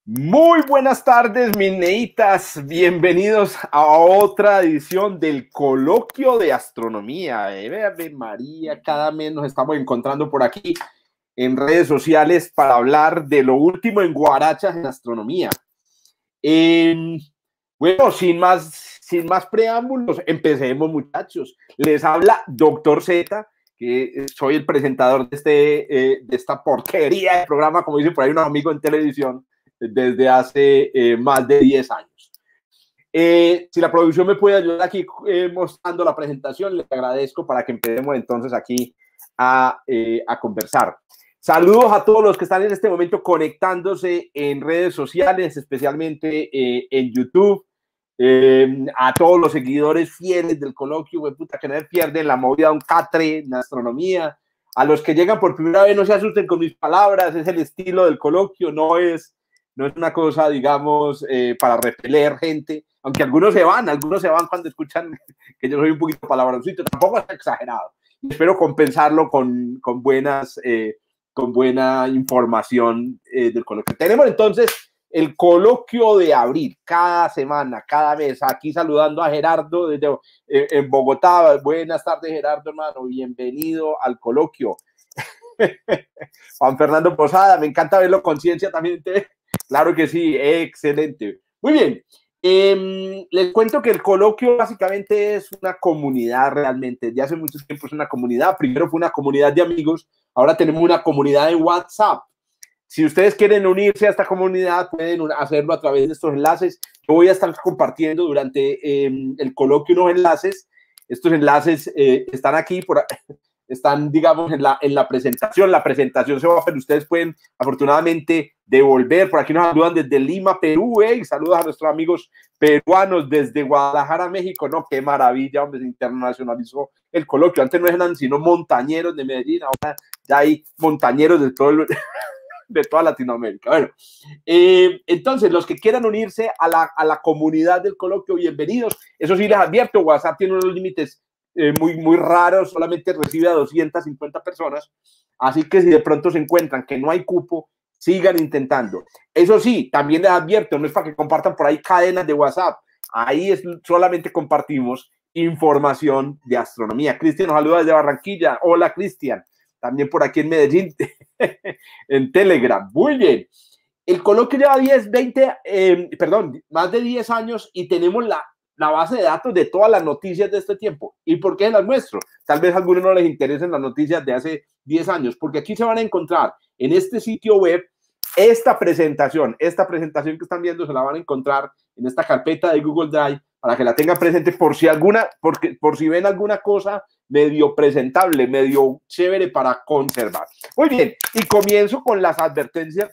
Muy buenas tardes, mis neitas. Bienvenidos a otra edición del Coloquio de Astronomía. Ave María, cada mes nos estamos encontrando por aquí en redes sociales para hablar de lo último en guarachas en astronomía. Bueno, sin más preámbulos, empecemos, muchachos. Les habla Doctor Z, que soy el presentador de esta porquería de programa, como dicen por ahí unos amigos en televisión, desde hace más de 10 años. Si la producción me puede ayudar aquí mostrando la presentación, les agradezco para que empecemos entonces aquí a conversar. Saludos a todos los que están en este momento conectándose en redes sociales, especialmente en YouTube. A todos los seguidores fieles del coloquio, puta, que no se pierden la movida de un catre en astronomía. A los que llegan por primera vez, no se asusten con mis palabras, es el estilo del coloquio, no es una cosa, digamos, para repeler gente, aunque algunos se van cuando escuchan que yo soy un poquito palabroncito, tampoco es exagerado. Espero compensarlo con buena información del coloquio. Tenemos entonces el coloquio de abril, cada semana, cada mes, aquí saludando a Gerardo desde en Bogotá. Buenas tardes, Gerardo, hermano, bienvenido al coloquio. Juan Fernando Posada, me encanta verlo con ciencia también. Claro que sí, excelente. Muy bien. Les cuento que el coloquio básicamente es una comunidad realmente. Desde hace mucho tiempo es una comunidad. Primero fue una comunidad de amigos, ahora tenemos una comunidad de WhatsApp. Si ustedes quieren unirse a esta comunidad, pueden hacerlo a través de estos enlaces. Yo voy a estar compartiendo durante el coloquio unos enlaces. Estos enlaces están aquí, están, digamos, en la presentación. La presentación se va a hacer. Ustedes pueden, afortunadamente, devolver. Por aquí nos saludan desde Lima, Perú. Y saludos a nuestros amigos peruanos desde Guadalajara, México. No, qué maravilla, hombre, se internacionalizó el coloquio. Antes no eran sino montañeros de Medellín, ahora ya hay montañeros de de toda Latinoamérica. Bueno, entonces, los que quieran unirse a la comunidad del coloquio, bienvenidos. Eso sí, les advierto, WhatsApp tiene unos límites muy raros, solamente recibe a 250 personas, así que si de pronto se encuentran que no hay cupo, sigan intentando. Eso sí, también les advierto, no es para que compartan por ahí cadenas de WhatsApp, ahí solamente compartimos información de astronomía. Cristian nos saluda desde Barranquilla. Hola, Cristian. También por aquí en Medellín, en Telegram. Muy bien. El coloquio lleva más de 10 años y tenemos la base de datos de todas las noticias de este tiempo. ¿Y por qué las muestro? Tal vez a algunos no les interesen las noticias de hace 10 años, porque aquí se van a encontrar en este sitio web esta presentación que están viendo, se la van a encontrar en esta carpeta de Google Drive para que la tengan presente por si ven alguna cosa medio presentable, medio chévere para conservar. Muy bien, y comienzo con las advertencias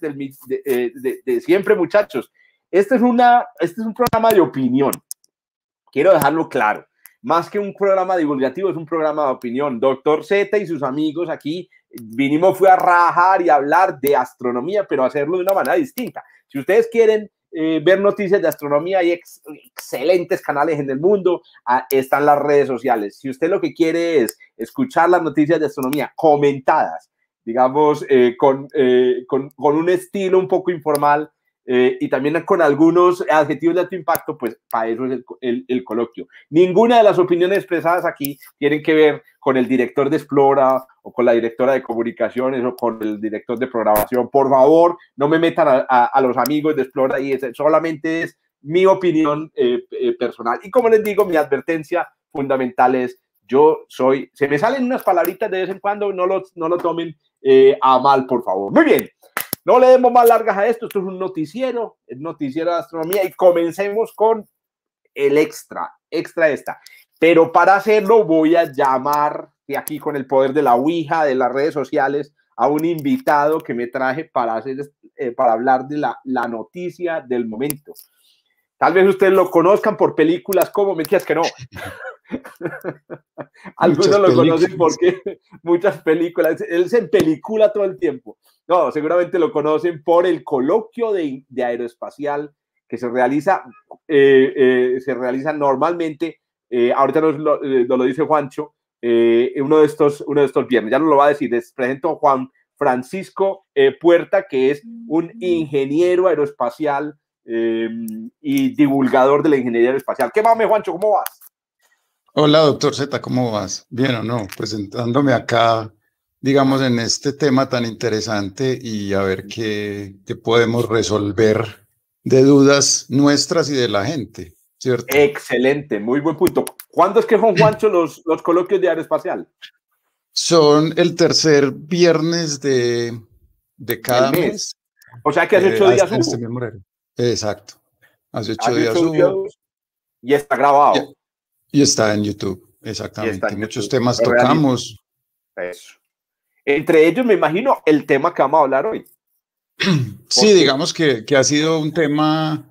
de siempre, muchachos. Este es un programa de opinión. Quiero dejarlo claro. Más que un programa divulgativo, es un programa de opinión. Doctor Z y sus amigos aquí fue a rajar y hablar de astronomía, pero hacerlo de una manera distinta. Si ustedes quieren ver noticias de astronomía, hay excelentes canales en el mundo, están las redes sociales. Si usted lo que quiere es escuchar las noticias de astronomía comentadas, digamos, con un estilo un poco informal, y también con algunos adjetivos de alto impacto, pues para eso es el coloquio. Ninguna de las opiniones expresadas aquí tienen que ver con el director de Explora o con la directora de comunicaciones o con el director de programación. Por favor, no me metan a los amigos de Explora y solamente es mi opinión personal. Y como les digo, mi advertencia fundamental es, se me salen unas palabritas de vez en cuando, no lo tomen a mal, por favor. Muy bien. No le demos más largas a esto, esto es un noticiero, el noticiero de astronomía, y comencemos con el extra esta. Pero para hacerlo voy a llamar de aquí con el poder de la Ouija, de las redes sociales, a un invitado que me traje para hablar de la noticia del momento. Tal vez ustedes lo conozcan por películas como, mentiras que no. Algunos lo conocen porque muchas películas, él se pelicula todo el tiempo. No, seguramente lo conocen por el coloquio de aeroespacial que se realiza normalmente, ahorita nos lo dice Juancho, uno de estos viernes, ya nos lo va a decir. Les presento a Juan Francisco Puerta, que es un ingeniero aeroespacial y divulgador de la ingeniería aeroespacial. ¿Qué más, Juancho? ¿Cómo vas? Hola, doctor Z, ¿cómo vas? ¿Bien o no? Presentándome acá, digamos, en este tema tan interesante y a ver qué podemos resolver de dudas nuestras y de la gente, ¿cierto? Excelente, muy buen punto. ¿Cuándo es que son, Juancho, los coloquios de aeroespacial? Son el tercer viernes de cada mes. O sea que hace 8 días hubo. Este mismo horario. Exacto. Hace 8 Hace días 8 días hubo. Y está grabado. Y está en YouTube, exactamente. En Muchos YouTube. temas tocamos. Eso. Entre ellos, me imagino, el tema que vamos a hablar hoy. Sí, digamos que ha sido un tema,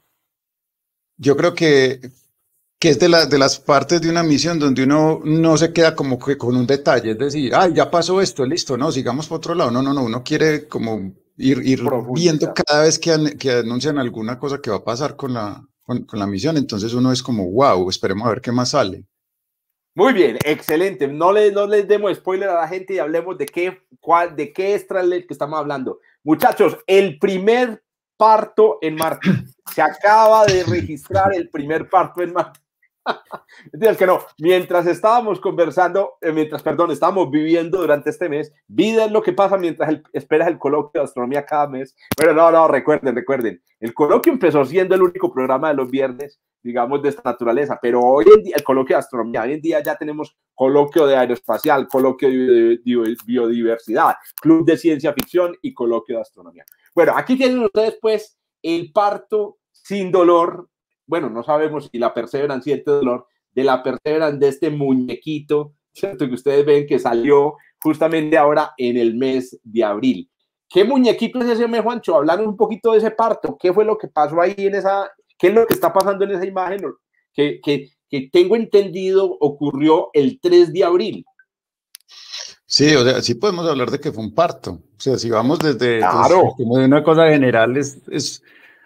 yo creo que es de las partes de una misión donde uno no se queda como que con un detalle, es decir, ay, ya pasó esto, listo, no, sigamos por otro lado. No, uno quiere como ir viendo cada vez que anuncian alguna cosa que va a pasar con la misión, entonces uno es como, wow, esperemos a ver qué más sale. Muy bien, excelente. No les demos spoiler a la gente y hablemos de qué es Translate que estamos hablando. Muchachos, el primer parto en Marte. Se acaba de registrar el primer parto en Marte. Entiendes que no, mientras estábamos conversando, estábamos viviendo durante este mes, vida es lo que pasa mientras esperas el coloquio de astronomía cada mes. Pero no, recuerden, el coloquio empezó siendo el único programa de los viernes, digamos, de esta naturaleza, pero hoy en día, el coloquio de astronomía, hoy en día ya tenemos coloquio de aeroespacial, coloquio de biodiversidad, club de ciencia ficción y coloquio de astronomía. Bueno, aquí tienen ustedes pues el parto sin dolor. Bueno, no sabemos si la Perseverance siente dolor, de la Perseverance, de este muñequito, ¿cierto? Que ustedes ven que salió justamente ahora en el mes de abril. ¿Qué muñequito es ese, Juancho? Hablar un poquito de ese parto. ¿Qué fue lo que pasó ahí en esa? ¿Qué es lo que está pasando en esa imagen? Que tengo entendido ocurrió el 3 de abril. Sí, o sea, sí podemos hablar de que fue un parto. O sea, si vamos desde Claro. como de una cosa general, es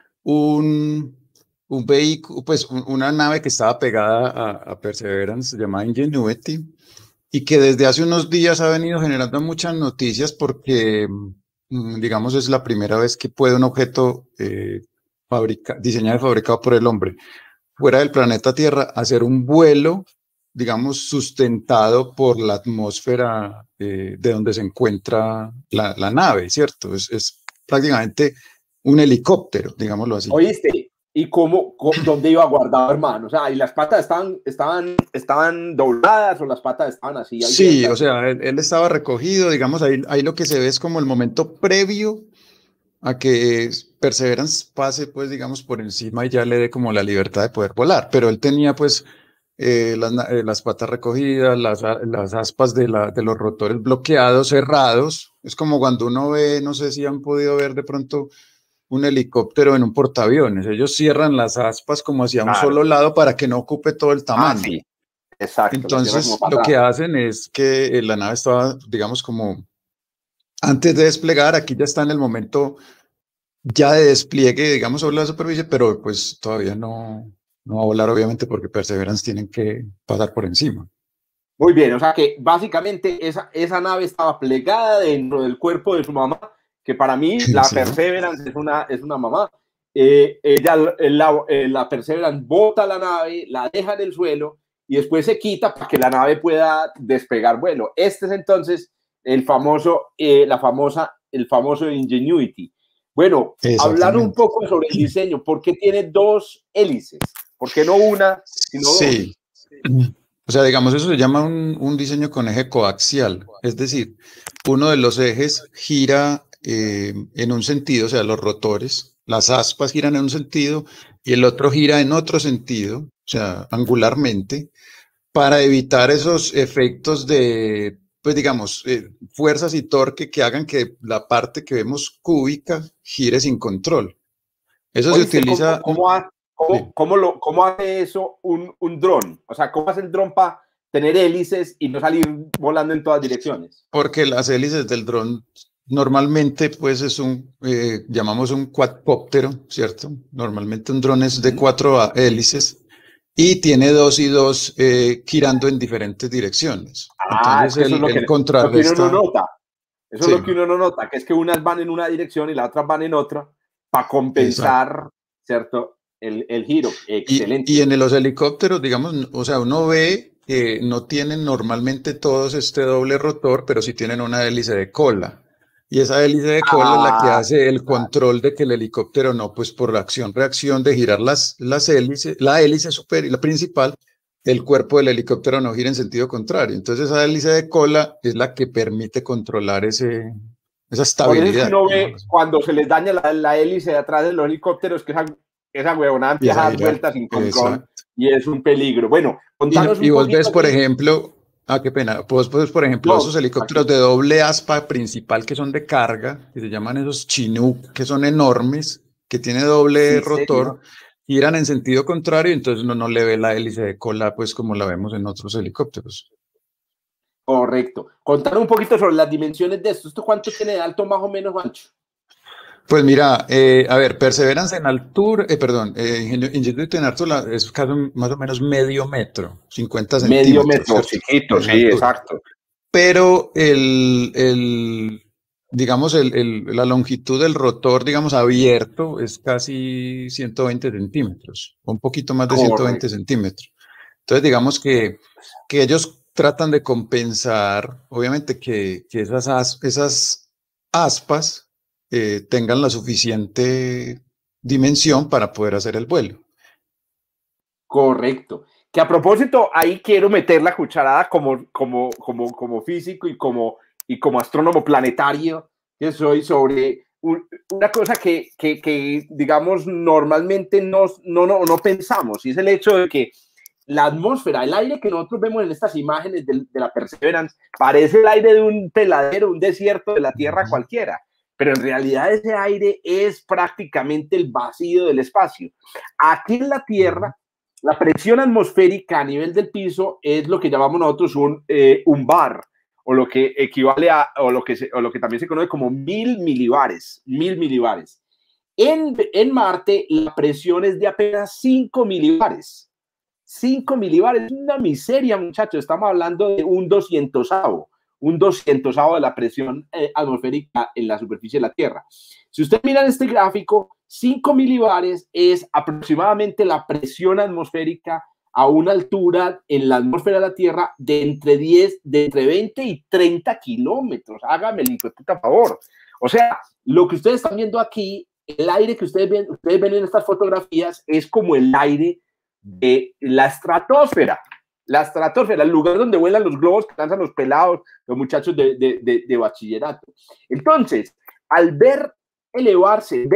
un vehículo, pues una nave que estaba pegada a Perseverance, llamada Ingenuity, y que desde hace unos días ha venido generando muchas noticias porque, digamos, es la primera vez que puede un objeto diseñado y fabricado por el hombre fuera del planeta Tierra hacer un vuelo, digamos, sustentado por la atmósfera de donde se encuentra la nave, ¿cierto? Es prácticamente un helicóptero, digámoslo así. ¿Oíste? ¿Y dónde iba guardado, hermano? O sea, ¿y las patas estaban dobladas o las patas estaban así? Sí, o sea, él estaba recogido, digamos, ahí lo que se ve es como el momento previo a que Perseverance pase, pues, digamos, por encima y ya le dé como la libertad de poder volar, pero él tenía, pues, las patas recogidas, las aspas de los rotores bloqueados, cerrados. Es como cuando uno ve, no sé si han podido ver de pronto un helicóptero en un portaaviones. Ellos cierran las aspas como hacia un solo lado para que no ocupe todo el tamaño. Sí, exacto. Entonces, lo que hacen es que la nave estaba, digamos, como antes de desplegar, aquí ya está en el momento ya de despliegue, digamos, sobre la superficie, pero pues todavía no va a volar, obviamente, porque Perseverance tienen que pasar por encima. Muy bien, o sea que básicamente esa nave estaba plegada dentro del cuerpo de su mamá, que para mí la Perseverance es una mamá. La Perseverance bota la nave, la deja en el suelo y después se quita para que la nave pueda despegar vuelo. Este es entonces el famoso Ingenuity. Bueno, hablar un poco sobre el diseño. ¿Por qué tiene 2 hélices? ¿Por qué no una, sino 2? Sí. O sea, digamos, eso se llama un diseño con eje coaxial. Es decir, uno de los ejes gira en un sentido, o sea, los rotores, las aspas giran en un sentido y el otro gira en otro sentido, o sea, angularmente, para evitar esos efectos de, pues digamos, fuerzas y torque que hagan que la parte que vemos cúbica gire sin control. Eso se utiliza... ¿Cómo hace eso un dron? O sea, ¿cómo hace el dron para tener hélices y no salir volando en todas direcciones? Porque las hélices del dron normalmente, pues es llamamos un quadcóptero, ¿cierto? Normalmente un dron es de 4 hélices y tiene 2 y 2 girando en diferentes direcciones. Entonces eso es lo que contrarresta. uno nota. Eso es lo que uno no nota, que es que unas van en una dirección y las otras van en otra para compensar, ¿cierto? El giro. Excelente. Y en los helicópteros, digamos, o sea, uno ve que no tienen normalmente todos este doble rotor, pero sí tienen una hélice de cola. Y esa hélice de cola es la que hace el control de que el helicóptero no, pues por la acción-reacción de girar las hélices, la hélice super y la principal, el cuerpo del helicóptero no gira en sentido contrario. Entonces esa hélice de cola es la que permite controlar esa estabilidad. Por eso es que uno ve cuando se les daña la hélice de atrás de los helicópteros, que esa huevonada empieza a dar vueltas sin control y es un peligro. Bueno, contanos y vos ves, por ejemplo, qué pena, vos ves, por ejemplo, esos helicópteros de doble aspa principal que son de carga, que se llaman esos Chinook, que son enormes, que tiene doble rotor, giran en sentido contrario, entonces uno no le ve la hélice de cola, pues como la vemos en otros helicópteros. Correcto. Contanos un poquito sobre las dimensiones de esto. ¿Esto cuánto tiene de alto más o menos, Juancho? Pues mira, a ver, Perseverance en altura, Ingenuity en altura es casi más o menos medio metro, 50 centímetros. Medio metro, chiquito, sí, exacto. Pero digamos, la longitud del rotor, digamos, abierto es casi 120 centímetros, un poquito más de 120 centímetros. Entonces, digamos que ellos tratan de compensar, obviamente, que esas aspas tengan la suficiente dimensión para poder hacer el vuelo. Correcto. Que a propósito, ahí quiero meter la cucharada como físico y como astrónomo planetario que soy sobre una cosa que digamos, normalmente no pensamos, y es el hecho de que la atmósfera, el aire que nosotros vemos en estas imágenes de la Perseverance, parece el aire de un peladero, un desierto de la Tierra cualquiera, pero en realidad ese aire es prácticamente el vacío del espacio. Aquí en la Tierra, la presión atmosférica a nivel del piso es lo que llamamos nosotros un bar, o lo que equivale o lo que también se conoce como 1000 milibares. En Marte, la presión es de apenas 5 milibares. 5 milibares es una miseria, muchachos. Estamos hablando de un 200avo de la presión atmosférica en la superficie de la Tierra. Si usted mira en este gráfico, 5 milibares es aproximadamente la presión atmosférica a una altura en la atmósfera de la Tierra de entre 20 y 30 kilómetros. Hágame el puta favor. O sea, lo que ustedes están viendo aquí, el aire que ustedes ven en estas fotografías es como el aire de la estratosfera. La estratosfera, el lugar donde vuelan los globos que lanzan los pelados, los muchachos de bachillerato. Entonces, al ver elevarse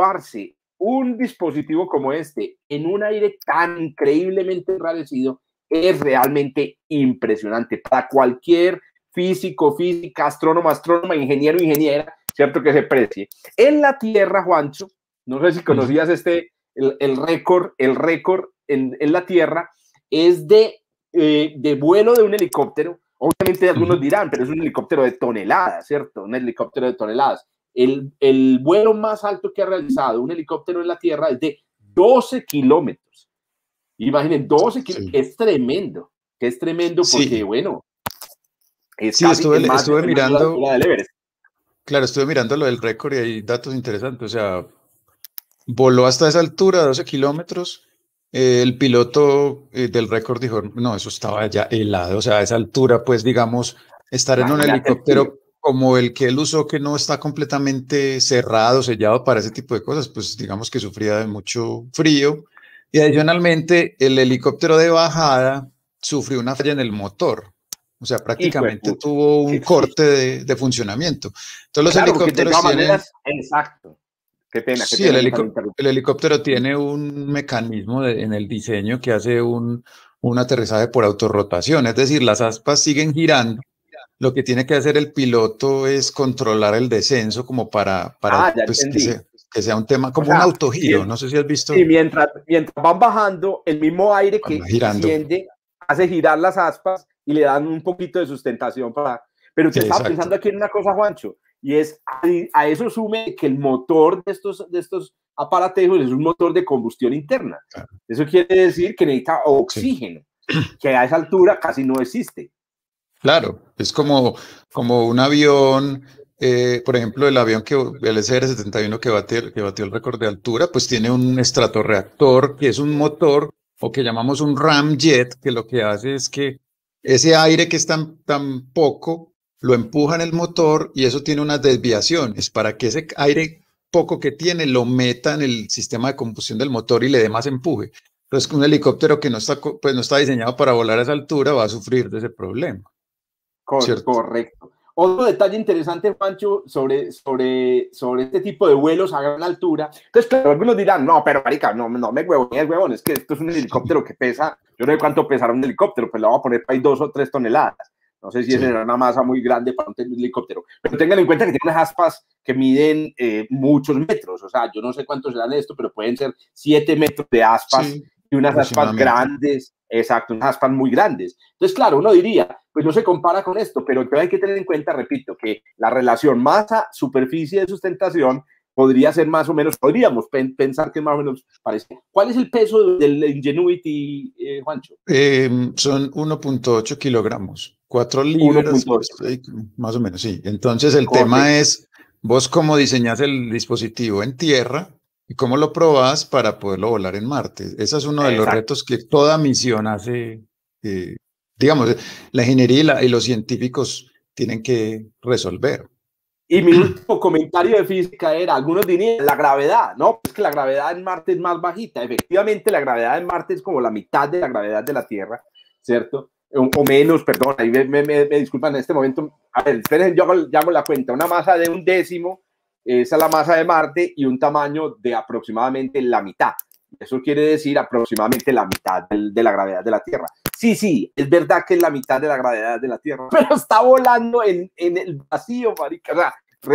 un dispositivo como este en un aire tan increíblemente enrarecido, es realmente impresionante para cualquier físico, física, astrónoma, ingeniero, ingeniera, cierto, que se precie. En la Tierra, Juancho, no sé si conocías el récord en la Tierra es de vuelo de un helicóptero. Obviamente algunos dirán, pero es un helicóptero de toneladas, ¿cierto? Un helicóptero de toneladas. El vuelo más alto que ha realizado un helicóptero en la Tierra es de 12 kilómetros. Imaginen, 12 kilómetros, que es tremendo porque, bueno, es sí, casi estuve mirando, la del Everest. Claro, estuve mirando lo del récord y hay datos interesantes, o sea, voló hasta esa altura, 12 kilómetros. El piloto del récord dijo, no, eso estaba ya helado, o sea, a esa altura, pues, digamos, estar en un helicóptero como el que él usó, que no está completamente cerrado, sellado para ese tipo de cosas, pues, digamos que sufría de mucho frío. Y adicionalmente, el helicóptero de bajada sufrió una falla en el motor. O sea, prácticamente tuvo un corte de funcionamiento. Entonces, los helicópteros tienen... Exacto. Qué pena. Sí, el helicóptero tiene un mecanismo en el diseño que hace un aterrizaje por autorrotación, es decir, las aspas siguen girando. Lo que tiene que hacer el piloto es controlar el descenso como para pues, que sea un tema como un autogiro. No sé si has visto. Sí, mientras van bajando, el mismo aire que desciende hace girar las aspas y le dan un poquito de sustentación para... Pero te estaba pensando aquí en una cosa, Juancho, y es a eso sume que el motor de estos aparatejos es un motor de combustión interna. Claro. Eso quiere decir que necesita oxígeno, que a esa altura casi no existe. Claro, es como un avión por ejemplo, el avión el SR-71 que batió el récord de altura, pues tiene un estratorreactor que es un motor o que llamamos un ramjet, que lo que hace es que ese aire que es tan poco lo empuja en el motor y eso tiene unas desviaciones para que ese aire poco que tiene lo meta en el sistema de combustión del motor y le dé más empuje. Entonces, un helicóptero que pues no está diseñado para volar a esa altura va a sufrir de ese problema. Correcto. Otro detalle interesante, Pancho, sobre este tipo de vuelos a gran altura. Entonces, claro, algunos dirán, no, pero marica, no me huevón, es que esto es un helicóptero que pesa, yo no sé cuánto pesará un helicóptero, pues le voy a poner para ahí 2 o 3 toneladas. No sé si esa era una masa muy grande para un helicóptero, pero tengan en cuenta que tiene unas aspas que miden muchos metros, o sea, yo no sé cuántos serán esto, pero pueden ser 7 metros de aspas, sí, y unas aspas grandes, exacto, unas aspas muy grandes. Entonces, claro, uno diría, pues no se compara con esto, pero hay que tener en cuenta, repito, que la relación masa-superficie de sustentación podría ser más o menos, podríamos pensar que es más o menos parecido. ¿Cuál es el peso del Ingenuity, Juancho? Son 1.8 kilogramos, 4 libras, más o menos, sí. Entonces el tema es, vos cómo diseñás el dispositivo en tierra y cómo lo probás para poderlo volar en Marte. Ese es uno de los retos que toda misión hace, digamos, la ingeniería y los científicos tienen que resolver. Y mi último comentario de física era, algunos dirían, la gravedad, ¿no? Es que la gravedad en Marte es más bajita. Efectivamente, la gravedad en Marte es como la mitad de la gravedad de la Tierra, ¿cierto? O menos, perdón, ahí me disculpan en este momento. A ver, esperen, yo hago la cuenta. Una masa de 1/10, esa es la masa de Marte, y un tamaño de aproximadamente la mitad. Eso quiere decir aproximadamente la mitad de la gravedad de la Tierra. Sí, es verdad que es la mitad de la gravedad de la Tierra, pero está volando en el vacío, marica. O sea,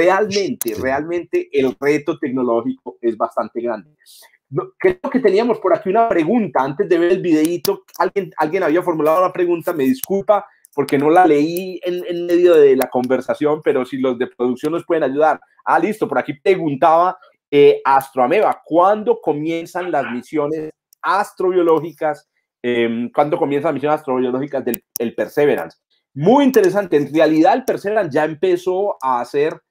realmente el reto tecnológico es bastante grande. Creo que teníamos por aquí una pregunta antes de ver el videíto. Alguien había formulado una pregunta, me disculpa porque no la leí en medio de la conversación, pero si los de producción nos pueden ayudar. Listo, por aquí preguntaba Astroameba, ¿cuándo comienzan las misiones astrobiológicas? ¿Cuándo comienzan las misiones astrobiológicas del Perseverance? Muy interesante. En realidad, el Perseverance ya empezó a hacer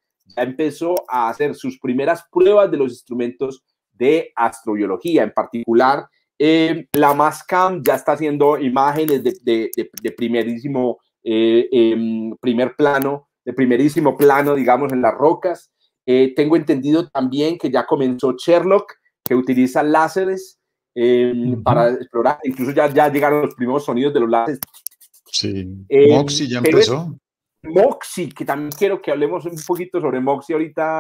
sus primeras pruebas de los instrumentos de astrobiología. En particular, la Mastcam ya está haciendo imágenes de primerísimo plano, digamos, en las rocas. Tengo entendido también que ya comenzó Sherlock, que utiliza láseres para explorar. Incluso ya llegaron los primeros sonidos de los láseres. Sí, MOXIE ya empezó. MOXIE, que también quiero que hablemos un poquito sobre MOXIE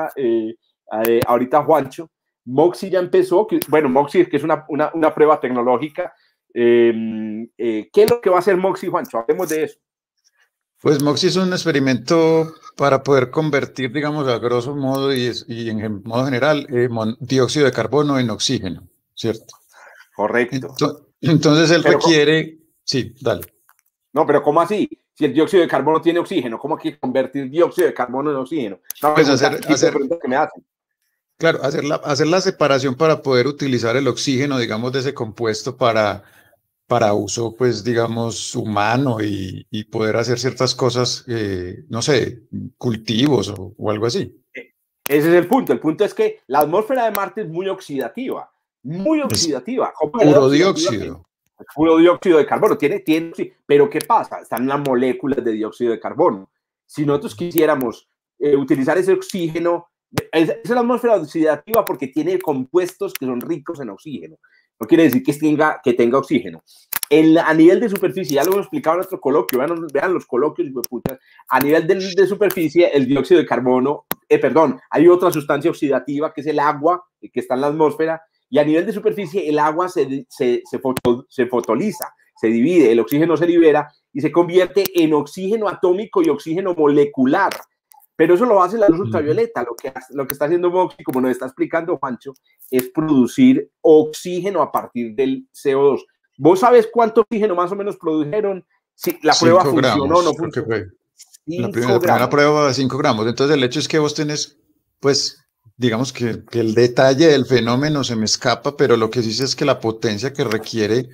ahorita Juancho. MOXIE ya empezó, bueno, MOXIE que es una prueba tecnológica. ¿Qué es lo que va a hacer MOXIE, Juancho? Hablemos de eso. Pues MOXIE es un experimento para poder convertir, digamos, a grosso modo y en modo general, dióxido de carbono en oxígeno, ¿cierto? Correcto. Entonces él requiere... Sí, dale. No, pero ¿cómo así? Si el dióxido de carbono tiene oxígeno, ¿cómo hay que convertir dióxido de carbono en oxígeno? No, pues que me hacen. Claro, hacer la separación para poder utilizar el oxígeno, digamos, de ese compuesto para uso, pues, digamos, humano y poder hacer ciertas cosas, no sé, cultivos o algo así. Ese es el punto. El punto es que la atmósfera de Marte es muy oxidativa. Muy oxidativa. Puro dióxido. Puro dióxido de carbono. Tiene, pero ¿qué pasa? Están las moléculas de dióxido de carbono. Si nosotros quisiéramos utilizar ese oxígeno, es la atmósfera oxidativa porque tiene compuestos que son ricos en oxígeno. No quiere decir que tenga oxígeno. A nivel de superficie, ya lo hemos explicado en nuestro coloquio, vean los coloquios, a nivel de superficie, el dióxido de carbono, hay otra sustancia oxidativa que es el agua, que está en la atmósfera, y a nivel de superficie el agua se fotoliza, se divide, el oxígeno se libera y se convierte en oxígeno atómico y oxígeno molecular. Pero eso lo hace la luz ultravioleta. Lo que está haciendo MOXIE, como nos está explicando Juancho, es producir oxígeno a partir del CO2. ¿Vos sabes cuánto oxígeno más o menos produjeron? Si la prueba funcionó o no funcionó. La primera prueba de 5 gramos. Entonces el hecho es que vos tenés, pues, digamos que el detalle del fenómeno se me escapa, pero lo que sí sé es que la potencia que requiere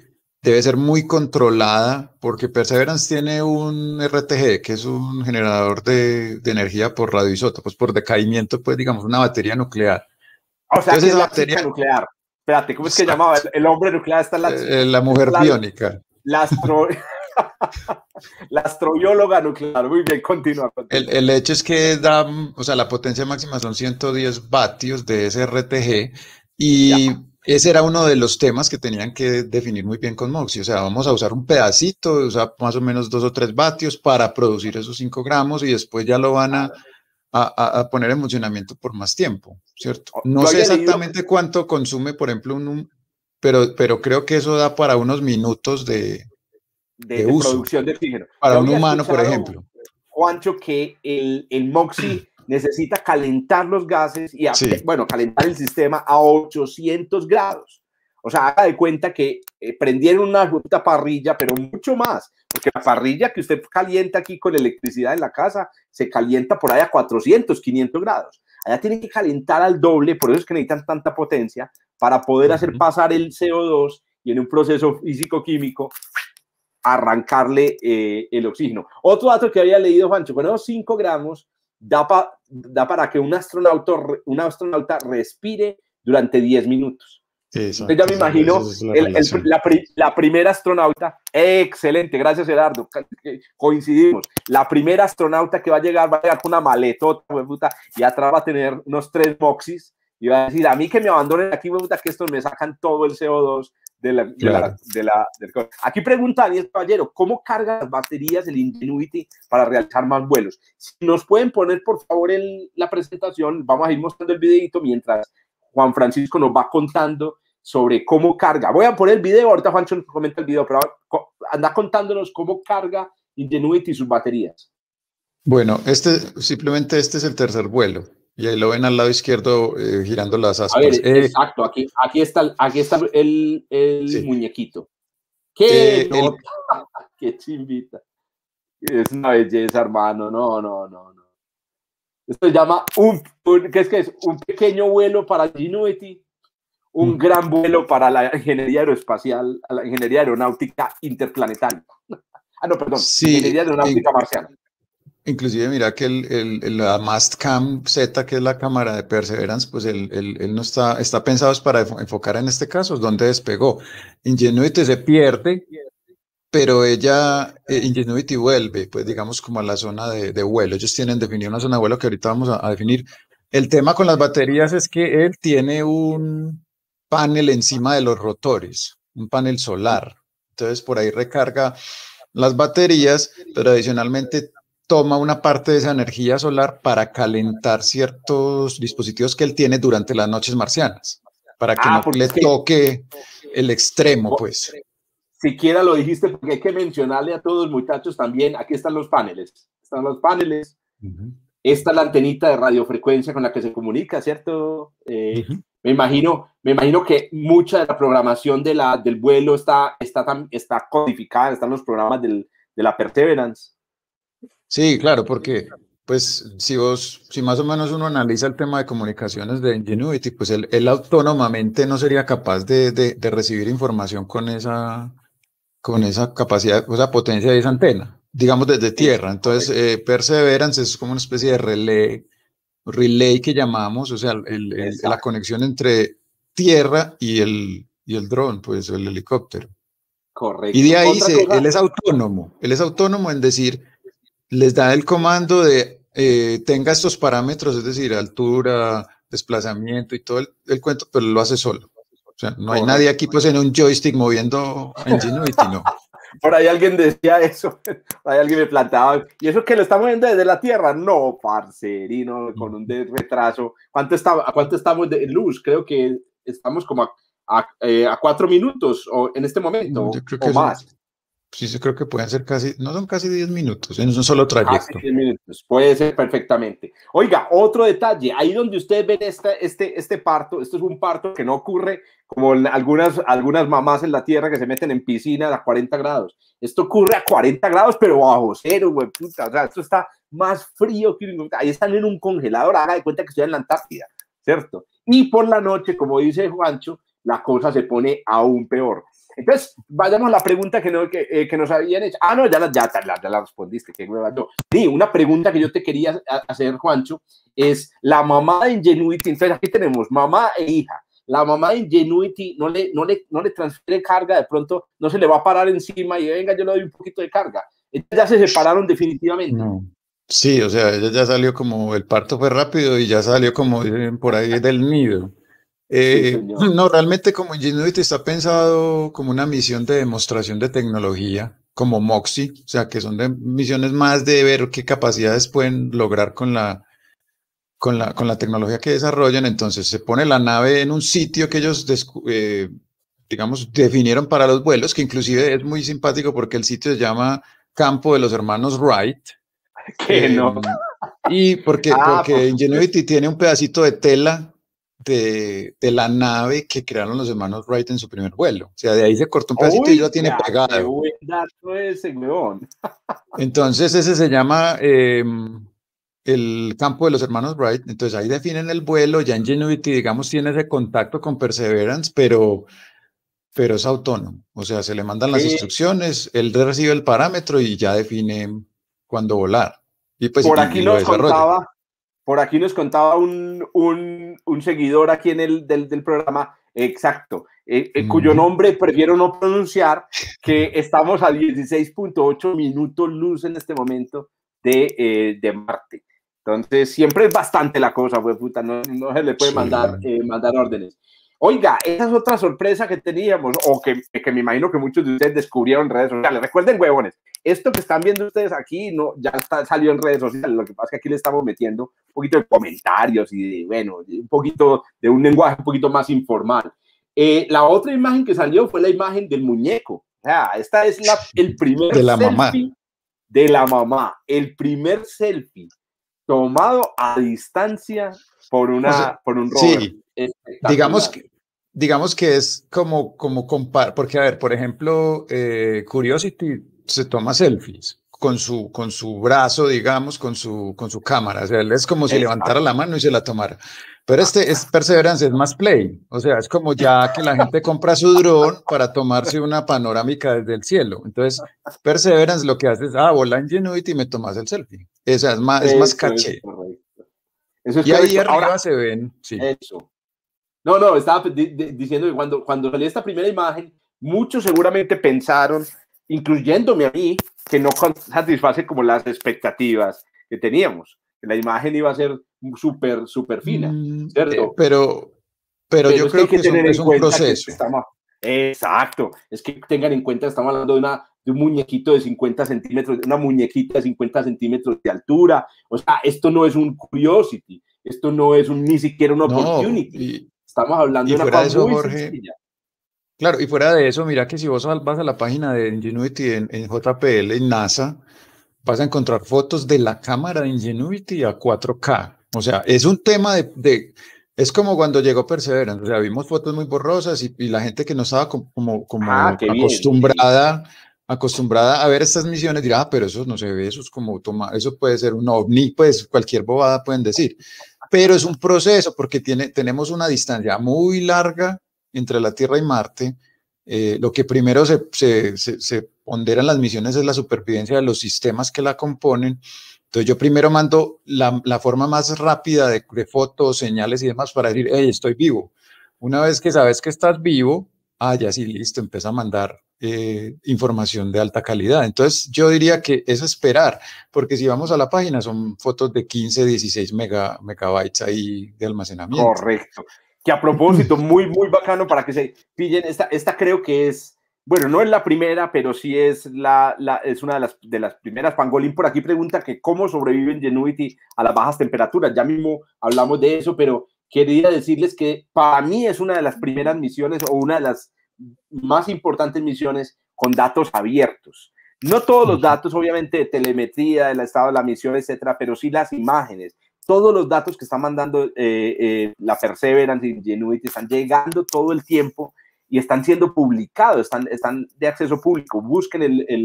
debe ser muy controlada porque Perseverance tiene un RTG, que es un generador de energía por radioisótopos, por decaimiento, pues digamos, una batería nuclear. O sea que Entonces es esa la batería, chica nuclear. Espérate, ¿cómo es que llamaba? exacto, El hombre nuclear está en la chica. la Esta es mujer biónica. la astro, la astrobióloga nuclear. Muy bien, continúa, continúa. El hecho es que da, o sea, la potencia máxima son 110 vatios de ese RTG Ya. y ese era uno de los temas que tenían que definir muy bien con Moxie. O sea, vamos a usar un pedacito, o sea, más o menos 2 o 3 vatios para producir esos 5 gramos y después ya lo van a poner en funcionamiento por más tiempo, ¿cierto? No Yo sé había leído exactamente cuánto consume, por ejemplo, pero creo que eso da para unos minutos de de uso, producción de oxígeno. para Yo un había humano, por escuchado, ejemplo. Juancho, que el MOXIE necesita calentar los gases y, Sí. bueno, calentar el sistema a 800 grados. O sea, haga de cuenta que prendieron una puta parrilla, pero mucho más, porque la parrilla que usted calienta aquí con electricidad en la casa se calienta por ahí a 400, 500 grados. Allá tiene que calentar al doble, por eso es que necesitan tanta potencia para poder hacer Ujú. pasar el CO2 y en un proceso físico-químico arrancarle el oxígeno. Otro dato que había leído, Juancho, con esos 5 gramos da para que un astronauta respire durante 10 minutos. Entonces ya Exacto, me esa imagino es la relación. la primera astronauta, excelente, gracias Gerardo, coincidimos, la primera astronauta que va a llegar con una maletota, puta, y atrás va a tener unos 3 boxes y va a decir, a mí que me abandonen aquí, puta, que estos me sacan todo el CO2 Claro. Aquí pregunta Daniel Caballero, ¿cómo carga las baterías el Ingenuity para realizar más vuelos? Si nos pueden poner, por favor, la presentación, vamos a ir mostrando el videito mientras Juan Francisco nos va contando sobre cómo carga. Voy a poner el video, ahorita Juancho nos comenta el video, pero anda contándonos cómo carga Ingenuity sus baterías. Bueno, simplemente este es el tercer vuelo. Y ahí lo ven al lado izquierdo girando las A ver, aspas. exacto, aquí está el Sí. muñequito. ¡Qué El, nota! ¡Qué chimbita! Es una belleza, hermano. No, no, no, no. Esto se llama ¿qué es? Un pequeño vuelo para Ingenuity, un gran vuelo para la ingeniería aeroespacial, la ingeniería aeronáutica interplanetaria. Ah, no, perdón, sí, ingeniería aeronáutica marciana. inclusive mira que la Mastcam Z, que es la cámara de Perseverance, pues él no está pensado es para enfocar en este caso, es donde despegó. Ingenuity se pierde, pero Ingenuity vuelve, pues digamos como a la zona de vuelo. Ellos tienen definido una zona de vuelo que ahorita vamos a definir. El tema con las baterías es que él tiene un panel encima de los rotores, un panel solar. Entonces por ahí recarga las baterías, pero adicionalmente toma una parte de esa energía solar para calentar ciertos dispositivos que él tiene durante las noches marcianas, para que Ah, no porque le es que toque el extremo, pues. siquiera lo dijiste, porque hay que mencionarle a todos, muchachos, también, aquí están los paneles. Están los paneles. Ujú. Esta es la antenita de radiofrecuencia con la que se comunica, ¿cierto? Ujú. Me imagino que mucha de la programación del vuelo está codificada, están los programas de la Perseverance. Sí, claro, porque pues si más o menos uno analiza el tema de comunicaciones de Ingenuity, pues él autónomamente no sería capaz de recibir información con esa capacidad, o sea, potencia de esa antena, digamos desde Es tierra. Entonces, correcto. Perseverance es como una especie de relay que llamamos, o sea, la Exacto. conexión entre tierra y el dron, pues el helicóptero. Y de Correcto. ahí Otra cosa, él es autónomo en decir, les da el comando de tenga estos parámetros, es decir, altura, desplazamiento y todo el cuento, pero lo hace solo. O sea, no hay nadie correcto. aquí pues en un joystick moviendo Ingenuity, no. Por ahí alguien decía eso, por ahí alguien me planteaba, ¿y eso que lo estamos viendo desde la Tierra? No, parcerino, con un retraso. ¿A cuánto estamos de luz? Creo que estamos como a 4 minutos o en este No, momento yo creo que o eso, más. sí, yo creo que pueden ser casi, no son casi 10 minutos en un solo Casi trayecto. 10 minutos, puede ser perfectamente. Oiga, otro detalle, ahí donde ustedes ven este parto, esto es un parto que no ocurre como en algunas mamás en la tierra que se meten en piscinas a 40 grados. Esto ocurre a 40 grados, pero bajo cero, güey, puta. O sea, esto está más frío que ahí están en un congelador, haga de cuenta que estoy en la Antártida, ¿cierto? Y por la noche, como dice Juancho, la cosa se pone aún peor. Entonces, vayamos a la pregunta que nos habían hecho. Ah, no, ya la respondiste. Qué hueva. No. Sí, una pregunta que yo te quería hacer, Juancho, es la mamá de Ingenuity. Entonces, aquí tenemos mamá e hija. La mamá de Ingenuity no le transfiere carga, de pronto no se le va a parar encima y venga, yo le doy un poquito de carga. Ya se separaron definitivamente. No. Sí, o sea, ella ya salió como, el parto fue rápido y ya salió como dicen por ahí del nido. Sí, señor. No, realmente como Ingenuity está pensado como una misión de demostración de tecnología, como MOXIE, o sea, que son misiones más de ver qué capacidades pueden lograr con la tecnología que desarrollan. Entonces se pone la nave en un sitio que ellos, digamos, definieron para los vuelos, que inclusive es muy simpático porque el sitio se llama Campo de los Hermanos Wright. Que no. Y porque por Ingenuity tiene un pedacito de tela de la nave que crearon los hermanos Wright en su primer vuelo. O sea, de ahí se cortó un pedacito y ya tiene qué pegado. buen dato ese, weón. Entonces ese se llama el campo de los hermanos Wright. Entonces ahí definen el vuelo. Ya Ingenuity, digamos, tiene ese contacto con Perseverance, pero es autónomo. O sea, se le mandan las instrucciones, él recibe el parámetro y ya define cuándo volar. Y pues Por y aquí lo nos desarrolla. contaba un seguidor aquí del programa, exacto, cuyo nombre prefiero no pronunciar, que estamos a 16.8 minutos luz en este momento de Marte. Entonces, siempre es bastante la cosa, pues, puta, no se le puede mandar órdenes. Oiga, esa es otra sorpresa que teníamos, o que me imagino que muchos de ustedes descubrieron en redes sociales. Recuerden, huevones, esto que están viendo ustedes aquí ya salió en redes sociales. Lo que pasa es que aquí le estamos metiendo un poquito de comentarios y un poquito de un lenguaje un poquito más informal. La otra imagen que salió fue la imagen del muñeco. O sea, esta es el primer de la selfie mamá. de la mamá. El primer selfie tomado a distancia por un rover. Sí, digamos que es como porque a ver, por ejemplo, Curiosity se toma selfies con su brazo, digamos, con su cámara. O sea, él es como si levantara la mano y se la tomara. Pero es Perseverance, es más play. O sea, es como ya que la gente compra su dron para tomarse una panorámica desde el cielo. Entonces, Perseverance lo que hace es, vola Ingenuity y me tomas el selfie. Esa es más caché. Eso es Y ahí correcto. arriba Ahora, se ven, sí. eso. No, estaba diciendo que cuando salió esta primera imagen, muchos seguramente pensaron, incluyéndome a mí, que no satisface como las expectativas que teníamos, que la imagen iba a ser súper fina, ¿cierto? Pero yo es que hay creo que que tener es en un cuenta que proceso. exacto, es que tengan en cuenta, estamos hablando de un muñequito de 50 centímetros, una muñequita de 50 centímetros de altura, o sea, esto no es un Curiosity, esto no es ni siquiera un No, Opportunity, estamos hablando de una fuera cosa de eso, muy Jorge, sencilla. claro, y fuera de eso, mira que si vos vas a la página de Ingenuity en JPL, en NASA, vas a encontrar fotos de la cámara de Ingenuity a 4K. O sea, es un tema es como cuando llegó Perseverance, o sea, vimos fotos muy borrosas y la gente que no estaba como Qué bien, acostumbrada a ver estas misiones dirá, pero eso no se ve, eso es como eso puede ser un ovni, pues cualquier bobada pueden decir. Pero es un proceso porque tenemos una distancia muy larga entre la Tierra y Marte. Lo que primero se pondera en las misiones es la supervivencia de los sistemas que la componen. Entonces yo primero mando la forma más rápida de fotos, señales y demás para decir, hey, estoy vivo. Una vez que sabes que estás vivo, ya sí, listo, empieza a mandar información de alta calidad. Entonces yo diría que es esperar, porque si vamos a la página son fotos de 15, 16 megabytes ahí de almacenamiento. correcto. Que a propósito, muy bacano para que se pillen, esta creo que es, bueno, no es la primera, pero sí es es una de las primeras. Pangolín por aquí pregunta que cómo sobrevive Ingenuity a las bajas temperaturas. Ya mismo hablamos de eso, pero quería decirles que para mí es una de las primeras misiones o una de las más importantes misiones con datos abiertos. No todos los datos, obviamente, de telemetría, del estado de la misión, etcétera, pero sí las imágenes. Todos los datos que está mandando la Perseverance y Ingenuity están llegando todo el tiempo y están siendo publicados, están de acceso público. Busquen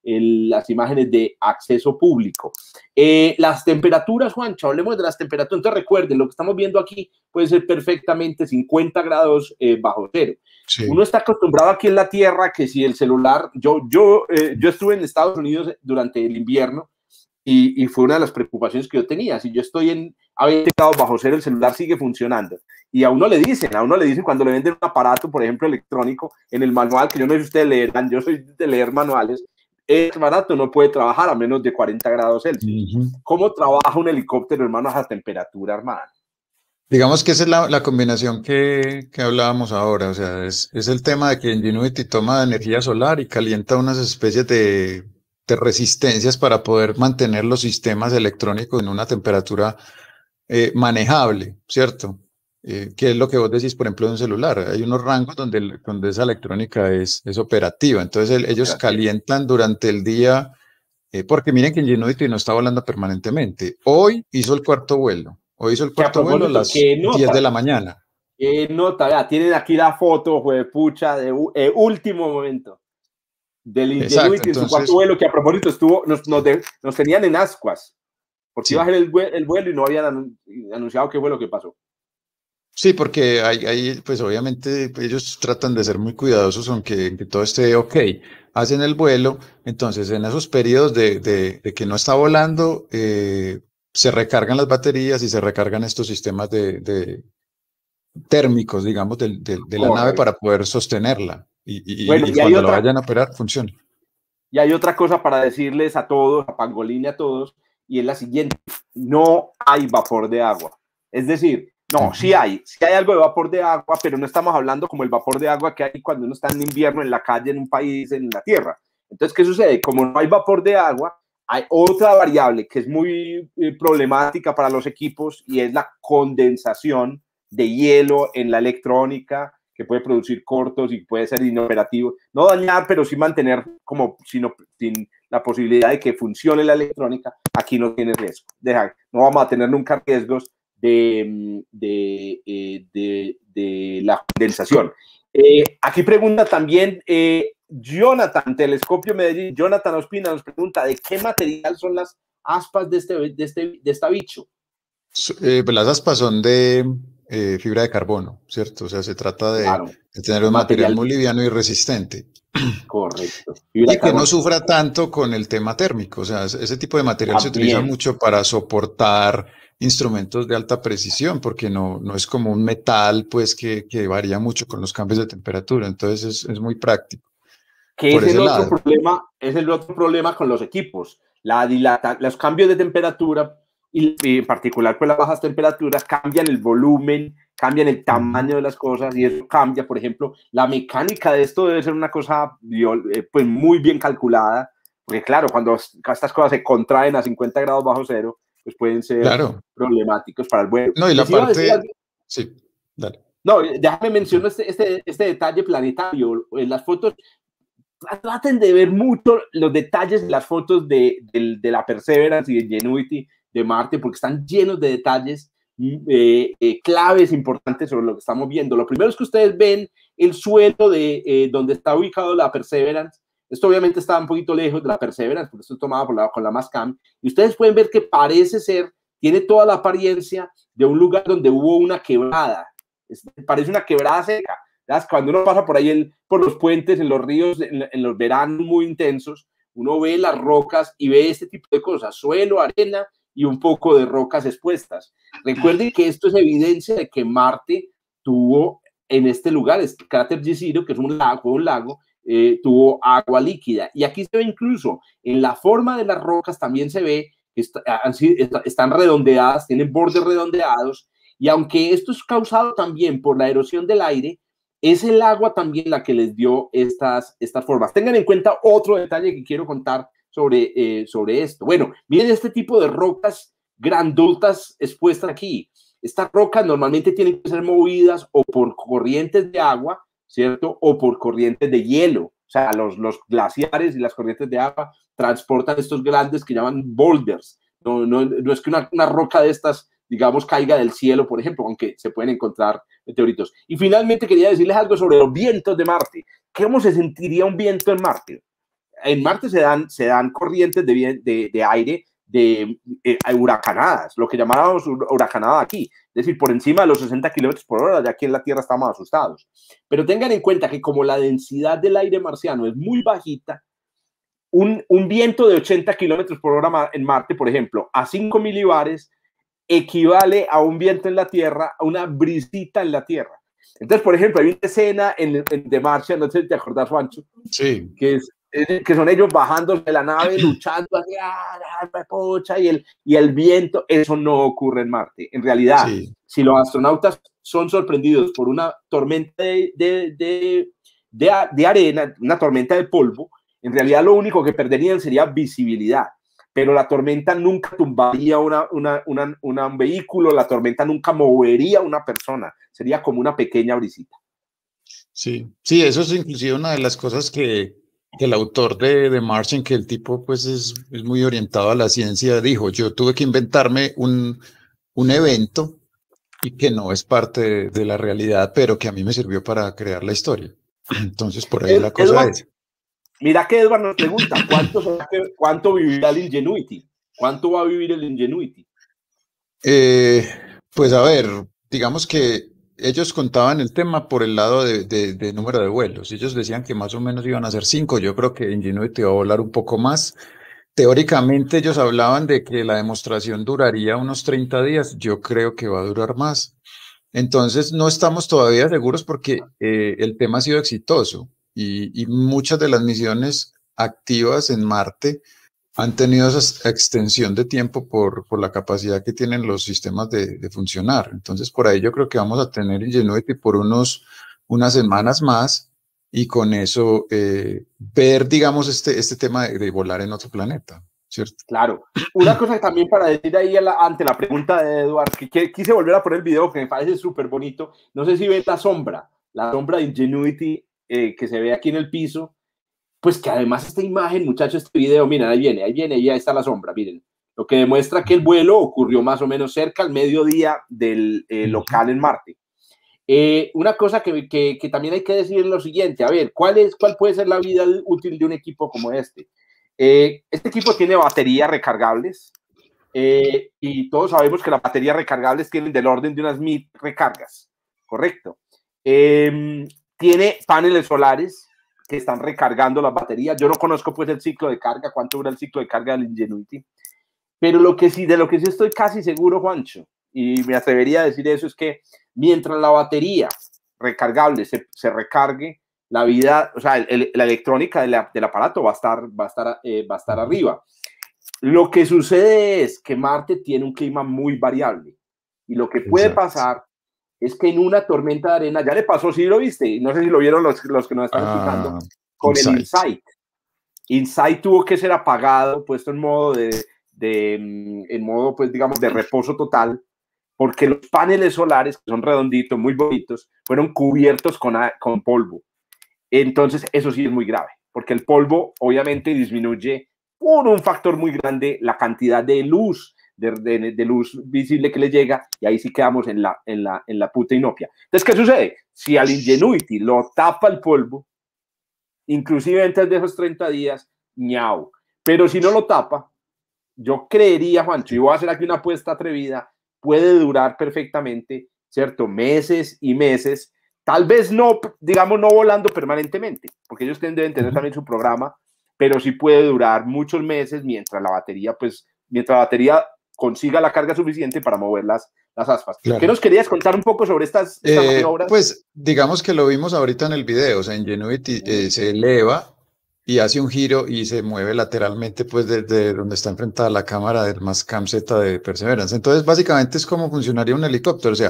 las imágenes de acceso público. Las temperaturas, Juancho, hablemos de las temperaturas. Entonces recuerden, lo que estamos viendo aquí puede ser perfectamente 50 grados bajo cero. Sí. Uno está acostumbrado aquí en la Tierra que si el celular, yo estuve en Estados Unidos durante el invierno y fue una de las preocupaciones que yo tenía. Si yo estoy a 20 grados bajo cero, el celular sigue funcionando. Y a uno le dicen cuando le venden un aparato, por ejemplo, electrónico, en el manual, que yo no sé si ustedes leerán, yo soy de leer manuales, el aparato no puede trabajar a menos de 40 grados Celsius. ¿Cómo trabaja un helicóptero, hermano, a esa temperatura, hermano? Digamos que esa es la combinación que hablábamos ahora, o sea, es el tema de que Ingenuity toma energía solar y calienta unas especies de resistencias para poder mantener los sistemas electrónicos en una temperatura manejable, ¿cierto? ¿Qué es lo que vos decís, por ejemplo, de un celular? Hay unos rangos donde esa electrónica es operativa, entonces ellos calientan durante el día, porque miren que Ingenuity no está volando permanentemente. Hoy hizo el cuarto vuelo. Hoy hizo el cuarto vuelo a las 10 de la mañana. Nota, vea, tienen aquí la foto, juepucha, de último momento del Ingenuity en su cuarto vuelo, que a propósito nos tenían en ascuas, porque iba a ser el vuelo y no habían anunciado qué fue lo que pasó. Sí, porque pues obviamente ellos tratan de ser muy cuidadosos, aunque todo esté ok. Hacen el vuelo, entonces en esos periodos de que no está volando, se recargan las baterías y se recargan estos sistemas térmicos, digamos, de la nave para poder sostenerla. Y cuando lo vayan a operar, funcione. Y hay otra cosa para decirles a todos, a Pangolín y a todos, y es la siguiente: no hay vapor de agua. Es decir, no, sí hay algo de vapor de agua, pero no estamos hablando como el vapor de agua que hay cuando uno está en invierno en la calle, en un país, en la tierra. Entonces, ¿qué sucede? Como no hay vapor de agua, hay otra variable que es muy problemática para los equipos, y es la condensación de hielo en la electrónica, que puede producir cortos y puede ser inoperativo. No dañar, pero sí mantener sin la posibilidad de que funcione la electrónica. Aquí no tiene riesgo. No vamos a tener nunca riesgos de la condensación. Aquí pregunta también Jonathan, Telescopio Medellín. Jonathan Ospina nos pregunta: ¿de qué material son las aspas de esta bicho? Las aspas son de fibra de carbono, ¿cierto? O sea, se trata de tener un material muy liviano y resistente. Correcto. Y que no sufra tanto con el tema térmico. O sea, ese tipo de material se utiliza mucho para soportar instrumentos de alta precisión, porque no es como un metal, pues, que varía mucho con los cambios de temperatura. Entonces es muy práctico. Que es el otro problema con los equipos. Los cambios de temperatura, y en particular con las bajas temperaturas, cambian el volumen, cambian el tamaño de las cosas, y eso cambia, por ejemplo, la mecánica de esto debe ser una cosa pues muy bien calculada, porque claro, cuando estas cosas se contraen a 50 grados bajo cero, pues pueden ser problemáticos para el vuelo. No, y la parte... Sí, dale. No, déjame mencionar este detalle planetario. En las fotos, traten de ver mucho los detalles de las fotos de la Perseverance y de Ingenuity de Marte, porque están llenos de detalles claves importantes sobre lo que estamos viendo. Lo primero es que ustedes ven el suelo de donde está ubicado la Perseverance. Esto obviamente está un poquito lejos de la Perseverance, porque esto es tomado con la Mastcam, y ustedes pueden ver que tiene toda la apariencia de un lugar donde hubo una quebrada. Parece una quebrada seca. Cuando uno pasa por ahí por los puentes, en los ríos, en los veranos muy intensos, uno ve las rocas y ve este tipo de cosas: suelo, arena y un poco de rocas expuestas. Recuerden que esto es evidencia de que Marte tuvo en este lugar, este cráter Jezero, que es un lago, tuvo agua líquida. Y aquí se ve incluso en la forma de las rocas, también se ve que están redondeadas, tienen bordes redondeados, y aunque esto es causado también por la erosión del aire, es el agua también la que les dio estas formas. Tengan en cuenta otro detalle que quiero contar sobre esto. Bueno, miren este tipo de rocas grandotas expuestas aquí. Estas rocas normalmente tienen que ser movidas o por corrientes de agua, ¿cierto? O por corrientes de hielo. O sea, los glaciares y las corrientes de agua transportan estos grandes que llaman boulders. No es que una roca de estas, digamos, caiga del cielo, por ejemplo, aunque se pueden encontrar meteoritos. Y finalmente quería decirles algo sobre los vientos de Marte. ¿Cómo se sentiría un viento en Marte? en Marte se dan corrientes de aire huracanadas, lo que llamábamos huracanada aquí, es decir, por encima de los 60 kilómetros por hora, ya aquí en la Tierra estamos asustados. Pero tengan en cuenta que como la densidad del aire marciano es muy bajita, un viento de 80 kilómetros por hora en Marte, por ejemplo, a 5 milibares, equivale a un viento en la Tierra, a una brisita en la Tierra. Entonces, por ejemplo, hay una escena en The Martian, no sé si te acordás, Juancho, sí, que son ellos bajándose de la nave, luchando y el viento. Eso no ocurre en Marte. En realidad, sí, si los astronautas son sorprendidos por una tormenta de arena, una tormenta de polvo, en realidad lo único que perderían sería visibilidad. Pero la tormenta nunca tumbaría un vehículo, la tormenta nunca movería a una persona, sería como una pequeña brisita. Sí, sí, eso es inclusive una de las cosas que el autor de Martian, que el tipo pues es muy orientado a la ciencia, dijo: yo tuve que inventarme un evento y que no es parte de la realidad, pero que a mí me sirvió para crear la historia. Entonces por ahí la cosa es. Mira que Edward nos pregunta, ¿cuánto vivirá el Ingenuity? ¿Cuánto va a vivir el Ingenuity? Pues a ver, digamos que ellos contaban el tema por el lado de número de vuelos. Ellos decían que más o menos iban a ser 5. Yo creo que Ingenuity va a volar un poco más. Teóricamente ellos hablaban de que la demostración duraría unos 30 días. Yo creo que va a durar más. Entonces no estamos todavía seguros porque el tema ha sido exitoso y muchas de las misiones activas en Marte han tenido esa extensión de tiempo por la capacidad que tienen los sistemas de funcionar. Entonces, por ahí yo creo que vamos a tener Ingenuity por unas semanas más y con eso ver, digamos, este tema de volar en otro planeta, ¿cierto? Claro. Una cosa también para decir ahí ante la pregunta de Eduard, que quise volver a poner el video que me parece súper bonito. No sé si ven la sombra de Ingenuity que se ve aquí en el piso. Pues que además esta imagen, muchachos, este video, miren, ahí viene, ya está la sombra, miren, lo que demuestra que el vuelo ocurrió más o menos cerca al mediodía del local en Marte. Una cosa que también hay que decir es lo siguiente, a ver, ¿cuál puede ser la vida útil de un equipo como este? Este equipo tiene baterías recargables y todos sabemos que las baterías recargables tienen del orden de unas 1000 recargas, ¿correcto? Tiene paneles solares que están recargando las baterías. Yo no conozco pues el ciclo de carga, cuánto dura el ciclo de carga del Ingenuity, pero de lo que sí estoy casi seguro, Juancho, y me atrevería a decir eso, es que mientras la batería recargable se recargue, la vida, o sea, la electrónica del aparato va a estar arriba. Lo que sucede es que Marte tiene un clima muy variable y lo que puede pasar es que en una tormenta de arena, ya le pasó, sí lo viste, no sé si lo vieron los que nos están escuchando, con el InSight. InSight tuvo que ser apagado, puesto en modo en modo, pues digamos, de reposo total, porque los paneles solares, que son redonditos, muy bonitos, fueron cubiertos con polvo. Entonces, eso sí es muy grave, porque el polvo obviamente disminuye por un factor muy grande la cantidad de luz, de luz visible que le llega, y ahí sí quedamos en la puta inopia. Entonces, ¿qué sucede? Si al Ingenuity lo tapa el polvo, inclusive antes de esos 30 días, ñau. Pero si no lo tapa, yo creería, Juancho, y voy a hacer aquí una apuesta atrevida, puede durar perfectamente, ¿cierto? Meses y meses, tal vez no, digamos, no volando permanentemente, porque ellos deben tener también su programa, pero sí puede durar muchos meses mientras la batería consiga la carga suficiente para mover las aspas. Claro. ¿Qué nos querías contar un poco sobre estas maniobras? Pues digamos que lo vimos ahorita en el video, o sea, Ingenuity se eleva y hace un giro y se mueve lateralmente pues desde donde está enfrentada la cámara del Mastcam Z de Perseverance. Entonces básicamente es como funcionaría un helicóptero, o sea,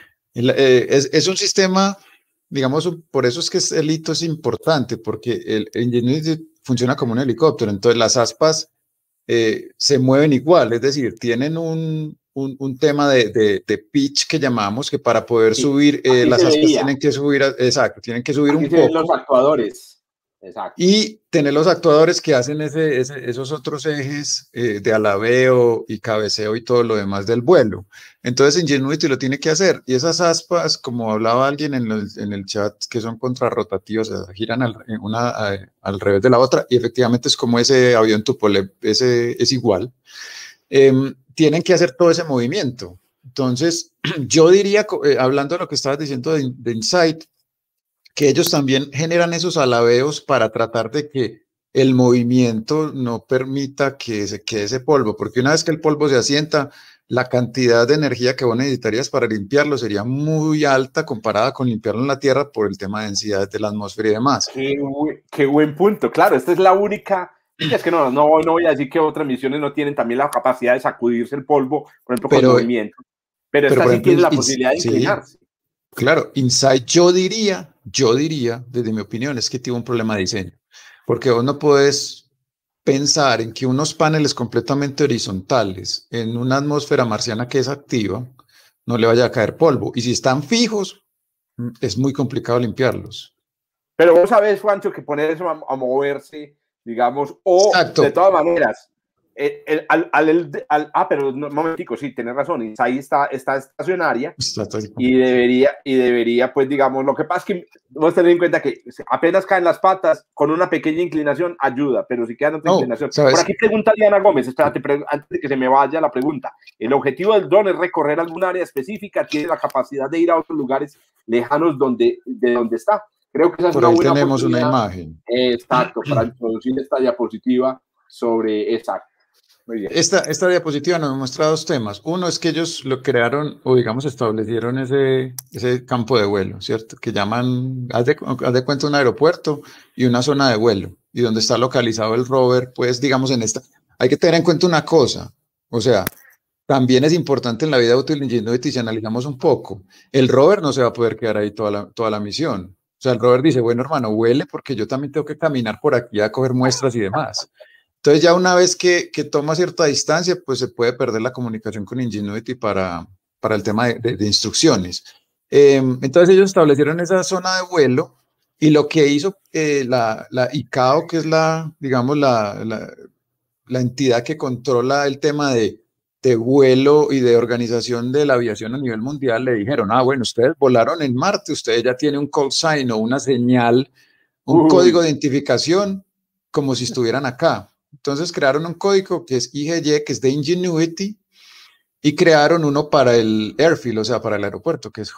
es un sistema, digamos, por eso es que el hito es importante, porque el Ingenuity funciona como un helicóptero, entonces las aspas se mueven igual, es decir, tienen un tema de pitch que llamamos, que para poder subir, las aspas tienen que subir, exacto, tienen que subir aquí un poco. Los actuadores. Exacto. Y tener los actuadores que hacen esos otros ejes de alabeo y cabeceo y todo lo demás del vuelo. Entonces Ingenuity lo tiene que hacer. Y esas aspas, como hablaba alguien en el chat, que son contrarrotativas, o sea, giran al revés de la otra, y efectivamente es como ese avión Tupolev, ese es igual. Tienen que hacer todo ese movimiento. Entonces, yo diría, hablando de lo que estabas diciendo de Insight, que ellos también generan esos alabeos para tratar de que el movimiento no permita que se quede ese polvo, porque una vez que el polvo se asienta, la cantidad de energía que vos necesitarías para limpiarlo sería muy alta comparada con limpiarlo en la Tierra por el tema de densidad de la atmósfera y demás. Qué buen punto. Claro, esta es la única. Es que no voy a decir que otras misiones no tienen también la capacidad de sacudirse el polvo, por ejemplo, con Pero, movimiento. Pero pero esta por sí ejemplo, tiene la posibilidad de sí, inclinarse. claro, Insight yo diría, desde mi opinión, es que tiene un problema de diseño, porque vos no puedes pensar en que unos paneles completamente horizontales en una atmósfera marciana que es activa, no le vaya a caer polvo. Y si están fijos, es muy complicado limpiarlos. Pero vos sabés, Juancho, que poner eso a moverse, digamos, o de Exacto. todas maneras, pero no, un momentico, sí, tenés razón, ahí está estacionaria y debería, pues, digamos, lo que pasa es que vos tenés en cuenta que apenas caen las patas, con una pequeña inclinación ayuda, pero si queda otra No, inclinación. Por ¿sabes? aquí pregunta Diana Gómez, espérate, antes de que se me vaya la pregunta. ¿El objetivo del dron es recorrer algún área específica? ¿Tiene la capacidad de ir a otros lugares lejanos de donde está? Creo que esa es Por una ahí buena tenemos una oportunidad, imagen. exacto, para introducir esta diapositiva sobre exacto. Muy bien. Esta diapositiva nos muestra dos temas. Uno es que ellos lo crearon o digamos establecieron ese campo de vuelo, ¿cierto? Que llaman, haz de cuenta un aeropuerto y una zona de vuelo. Y donde está localizado el rover, pues digamos en esta. Hay que tener en cuenta una cosa, o sea, también es importante en la vida útil de Ingenuity si analizamos un poco. El rover no se va a poder quedar ahí toda la misión. O sea, el rover dice, bueno, hermano, huele porque yo también tengo que caminar por aquí a coger muestras y demás. Entonces ya una vez que toma cierta distancia, pues se puede perder la comunicación con Ingenuity para el tema de instrucciones. Entonces ellos establecieron esa zona de vuelo y lo que hizo la ICAO, que es digamos, la entidad que controla el tema de vuelo y de organización de la aviación a nivel mundial, le dijeron, bueno, ustedes volaron en Marte, ustedes ya tienen un call sign o una señal, un código de identificación como si estuvieran acá. Entonces crearon un código que es IGY, que es de Ingenuity, y crearon uno para el airfield, o sea, para el aeropuerto, que es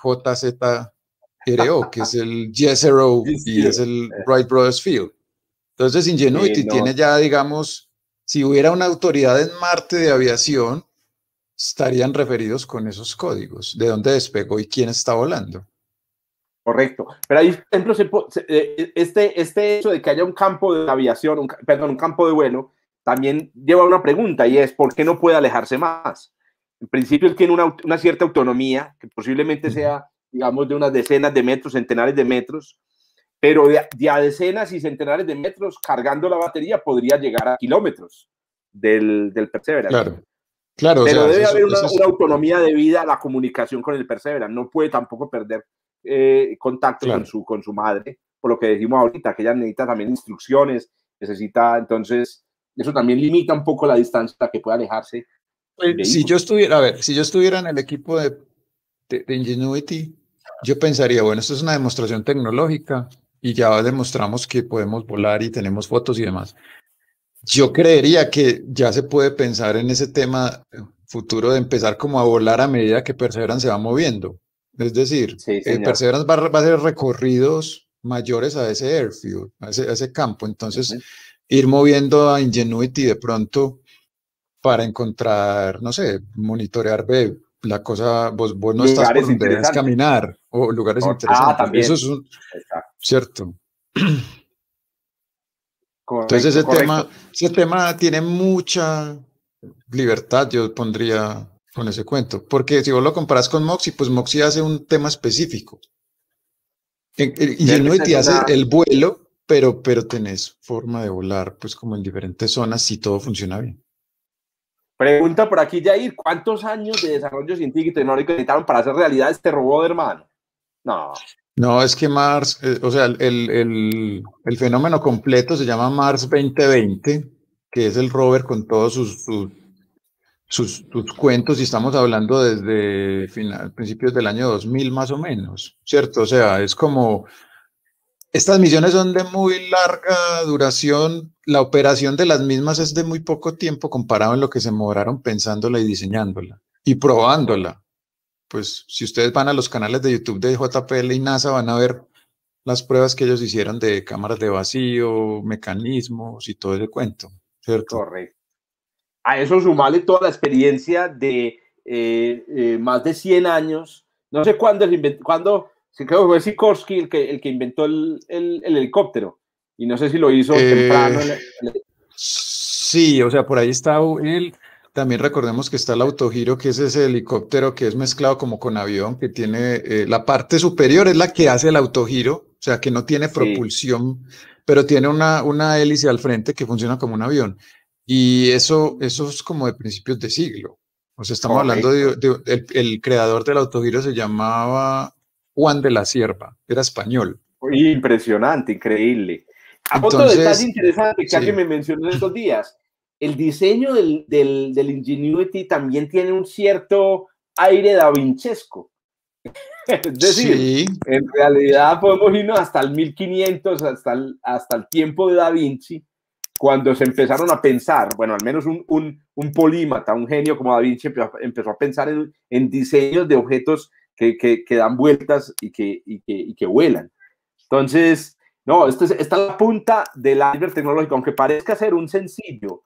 JZRO, que es el JSRO y es el Wright Brothers Field. Entonces Ingenuity tiene ya, digamos, si hubiera una autoridad en Marte de aviación, estarían referidos con esos códigos, de dónde despegó y quién está volando. Correcto. Pero ahí, por ejemplo, este hecho de que haya un campo de aviación, un campo de vuelo, también lleva a una pregunta y es, ¿por qué no puede alejarse más? En principio, él tiene una cierta autonomía, que posiblemente sea, digamos, de unas decenas de metros, centenares de metros, pero de a decenas y centenares de metros, cargando la batería, podría llegar a kilómetros del Perseverance. Claro, claro. Pero O sea, debe haber una es... autonomía debida a la comunicación con el Perseverance. No puede tampoco perder contacto claro. con su madre, por lo que decimos ahorita, que ella necesita también instrucciones, necesita, entonces, eso también limita un poco la distancia a la que pueda alejarse. Si yo estuviera, a ver, si yo estuviera en el equipo de Ingenuity, yo pensaría, bueno, esto es una demostración tecnológica y ya demostramos que podemos volar y tenemos fotos y demás. Yo creería que ya se puede pensar en ese tema futuro de empezar como a volar a medida que Perseverance se va moviendo. Es decir, Sí, Perseverance va a hacer recorridos mayores a ese airfield, a ese campo. Entonces, ir moviendo a Ingenuity de pronto para encontrar, no sé, monitorear, la cosa, vos no estás por lugares donde debes interesantes. caminar o lugares interesantes. También. Eso es cierto. Entonces Correcto. ese tema tiene mucha libertad, yo pondría con ese cuento, porque si vos lo comparas con Moxie, pues Moxie hace un tema específico. Ingenuity hace el vuelo, pero tenés forma de volar, pues como en diferentes zonas, si todo funciona bien. Pregunta por aquí, Jair, ¿cuántos años de desarrollo científico y tecnológico necesitaron para hacer realidad este robot, hermano? No. No, es que Mars, o sea, el fenómeno completo se llama Mars 2020, que es el rover con todos sus cuentos, y estamos hablando desde principios del año 2000 más o menos, ¿cierto? O sea, es como, estas misiones son de muy larga duración, la operación de las mismas es de muy poco tiempo comparado en lo que se demoraron pensándola y diseñándola y probándola. Pues si ustedes van a los canales de YouTube de JPL y NASA van a ver las pruebas que ellos hicieron de cámaras de vacío, mecanismos y todo ese cuento, ¿cierto? Correcto. A eso sumarle toda la experiencia de más de 100 años. No sé cuándo, sí, creo que fue Sikorsky el que inventó el helicóptero. Y no sé si lo hizo temprano. Sí, o sea, por ahí está él. También recordemos que está el autogiro, que es ese helicóptero que es mezclado como con avión, que tiene la parte superior es la que hace el autogiro, o sea, que no tiene propulsión, pero tiene una hélice al frente que funciona como un avión. Y eso es como de principios de siglo. O sea, estamos hablando el creador del autogiro se llamaba Juan de la Cierva, era español. Impresionante, increíble. Otro detalle Entonces, interesante que sí. alguien me mencionó en estos días, el diseño del Ingenuity también tiene un cierto aire davinchesco. Es decir, Sí. en realidad podemos irnos hasta el 1500, hasta el tiempo de Da Vinci, cuando se empezaron a pensar, bueno, al menos un polímata, un genio como Da Vinci empezó a pensar en diseños de objetos que dan vueltas y que vuelan. Entonces, no, esta es la punta del iceberg tecnológico, aunque parezca ser un sencillo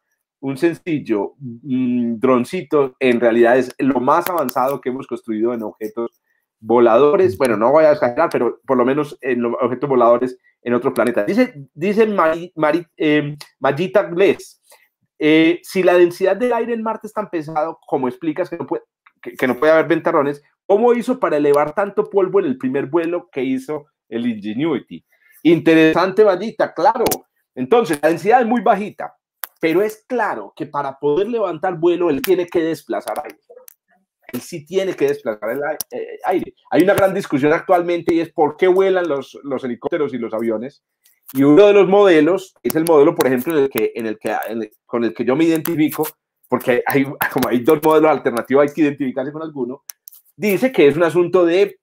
droncito, en realidad es lo más avanzado que hemos construido en objetos voladores. Bueno, no voy a exagerar, pero por lo menos en los objetos voladores en otro planeta. Dice Magita Glez, si la densidad del aire en Marte es tan pesado, como explicas que no puede haber ventarrones, ¿cómo hizo para elevar tanto polvo en el primer vuelo que hizo el Ingenuity? Interesante, Magita, claro. Entonces, la densidad es muy bajita, pero es claro que para poder levantar vuelo, él tiene que desplazar aire. Él sí tiene que desplazar el aire. Hay una gran discusión actualmente y es por qué vuelan los helicópteros y los aviones. Y uno de los modelos es el modelo, por ejemplo, con el que yo me identifico, porque como hay dos modelos alternativos, hay que identificarse con alguno. Dice que es un asunto de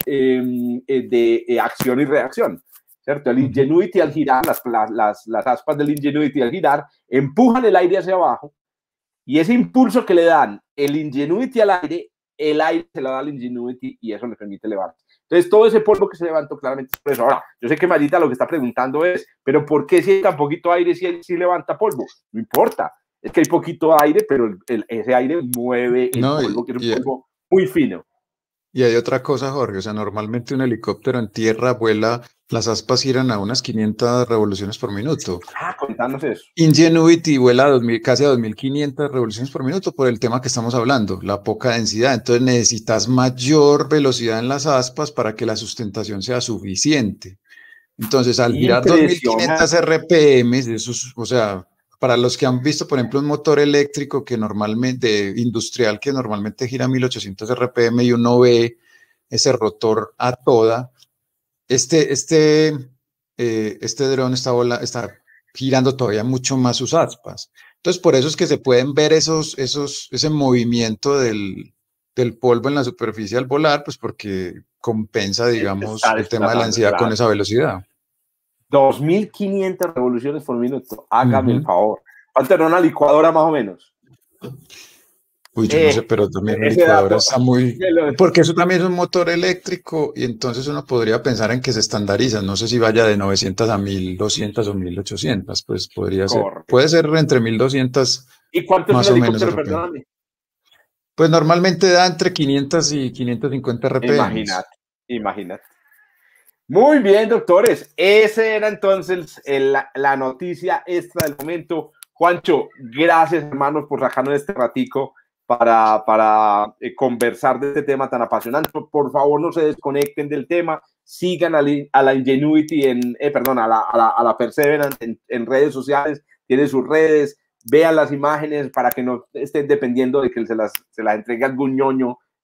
acción y reacción, ¿cierto? El Ingenuity al girar, las aspas del Ingenuity al girar, empujan el aire hacia abajo y ese impulso que le dan el Ingenuity al aire, el aire se lo da al Ingenuity y eso le permite elevarse. Entonces, todo ese polvo que se levantó claramente es por eso. Ahora, yo sé que Marita lo que está preguntando es, ¿pero por qué si hay tan poquito aire si levanta polvo? No importa, es que hay poquito aire, pero ese aire mueve el polvo, que es un polvo muy fino. Y hay otra cosa, Jorge, o sea, normalmente un helicóptero en tierra vuela, las aspas giran a unas 500 revoluciones por minuto. Contanos eso. Ingenuity vuela casi a 2500 revoluciones por minuto por el tema que estamos hablando, la poca densidad. Entonces necesitas mayor velocidad en las aspas para que la sustentación sea suficiente. Entonces, al girar 2500 RPM, eso es, o sea, para los que han visto, por ejemplo, un motor eléctrico que normalmente, industrial, que normalmente gira 1800 RPM y uno ve ese rotor a toda, este dron está girando todavía mucho más sus aspas. Entonces, por eso es que se pueden ver ese movimiento del polvo en la superficie al volar, pues porque compensa, digamos, el tema de la densidad con esa velocidad. 2500 revoluciones por minuto. Hágame el favor. ¿Cuánto era una licuadora más o menos? Uy, yo no sé, pero también una licuadora está muy... Porque eso también es un motor eléctrico y entonces uno podría pensar en que se estandariza. No sé si vaya de 900 a 1200 o 1800, pues podría ser. Puede ser entre 1200 ¿Y cuánto más es un o menos. helicóptero, pues normalmente da entre 500 y 550 RPM. Imagínate. Muy bien, doctores. Esa era entonces la noticia extra del momento. Juancho, gracias, hermanos, por sacarnos este ratico para conversar de este tema tan apasionante. Por favor, no se desconecten del tema. Sigan a la Ingenuity, a la Perseverance en redes sociales. Tiene sus redes. Vean las imágenes para que no estén dependiendo de que se las entregue algún ñoño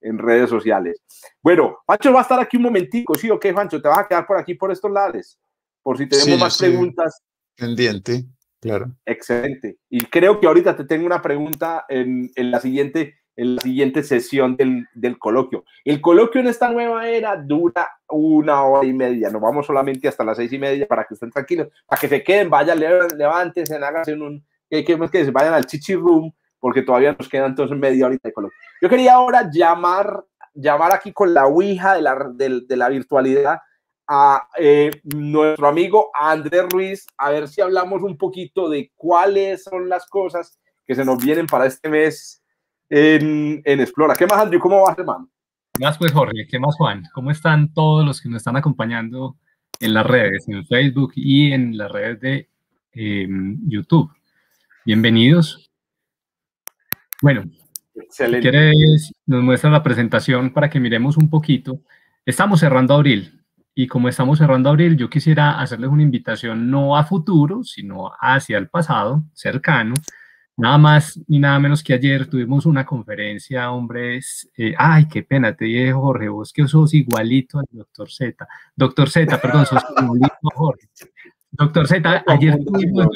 en redes sociales. Bueno, Juancho va a estar aquí un momentico, ¿sí o qué, Juancho? ¿Te vas a quedar por aquí, por estos lados? Por si tenemos más preguntas. Pendiente, claro. Excelente. Y creo que ahorita te tengo una pregunta en la siguiente sesión del coloquio. El coloquio en esta nueva era dura 1 hora y media. Nos vamos solamente hasta las 6:30 para que estén tranquilos, para que se queden, vayan, levántense, háganse que se vayan al chichi room, porque todavía nos queda entonces media horita de coloquio. Yo quería ahora llamar aquí con la ouija de la virtualidad a nuestro amigo Andrés Ruiz, a ver si hablamos un poquito de cuáles son las cosas que se nos vienen para este mes en Explora. ¿Qué más, Andrew? ¿Cómo vas, hermano? ¿Qué más, pues, Jorge? ¿Qué más, Juan? ¿Cómo están todos los que nos están acompañando en las redes, en Facebook y en las redes de YouTube? Bienvenidos. Bueno, excelente. Si quieres, nos muestra la presentación para que miremos un poquito. Estamos cerrando abril. Y como estamos cerrando abril, yo quisiera hacerles una invitación no a futuro, sino hacia el pasado, cercano. Nada más ni nada menos que ayer tuvimos una conferencia, hombres. Ay, qué pena, te dije, Jorge, vos que sos igualito al Dr. Z. Dr. Z, perdón, sos igualito a Jorge. Dr. Z, ayer tuvimos,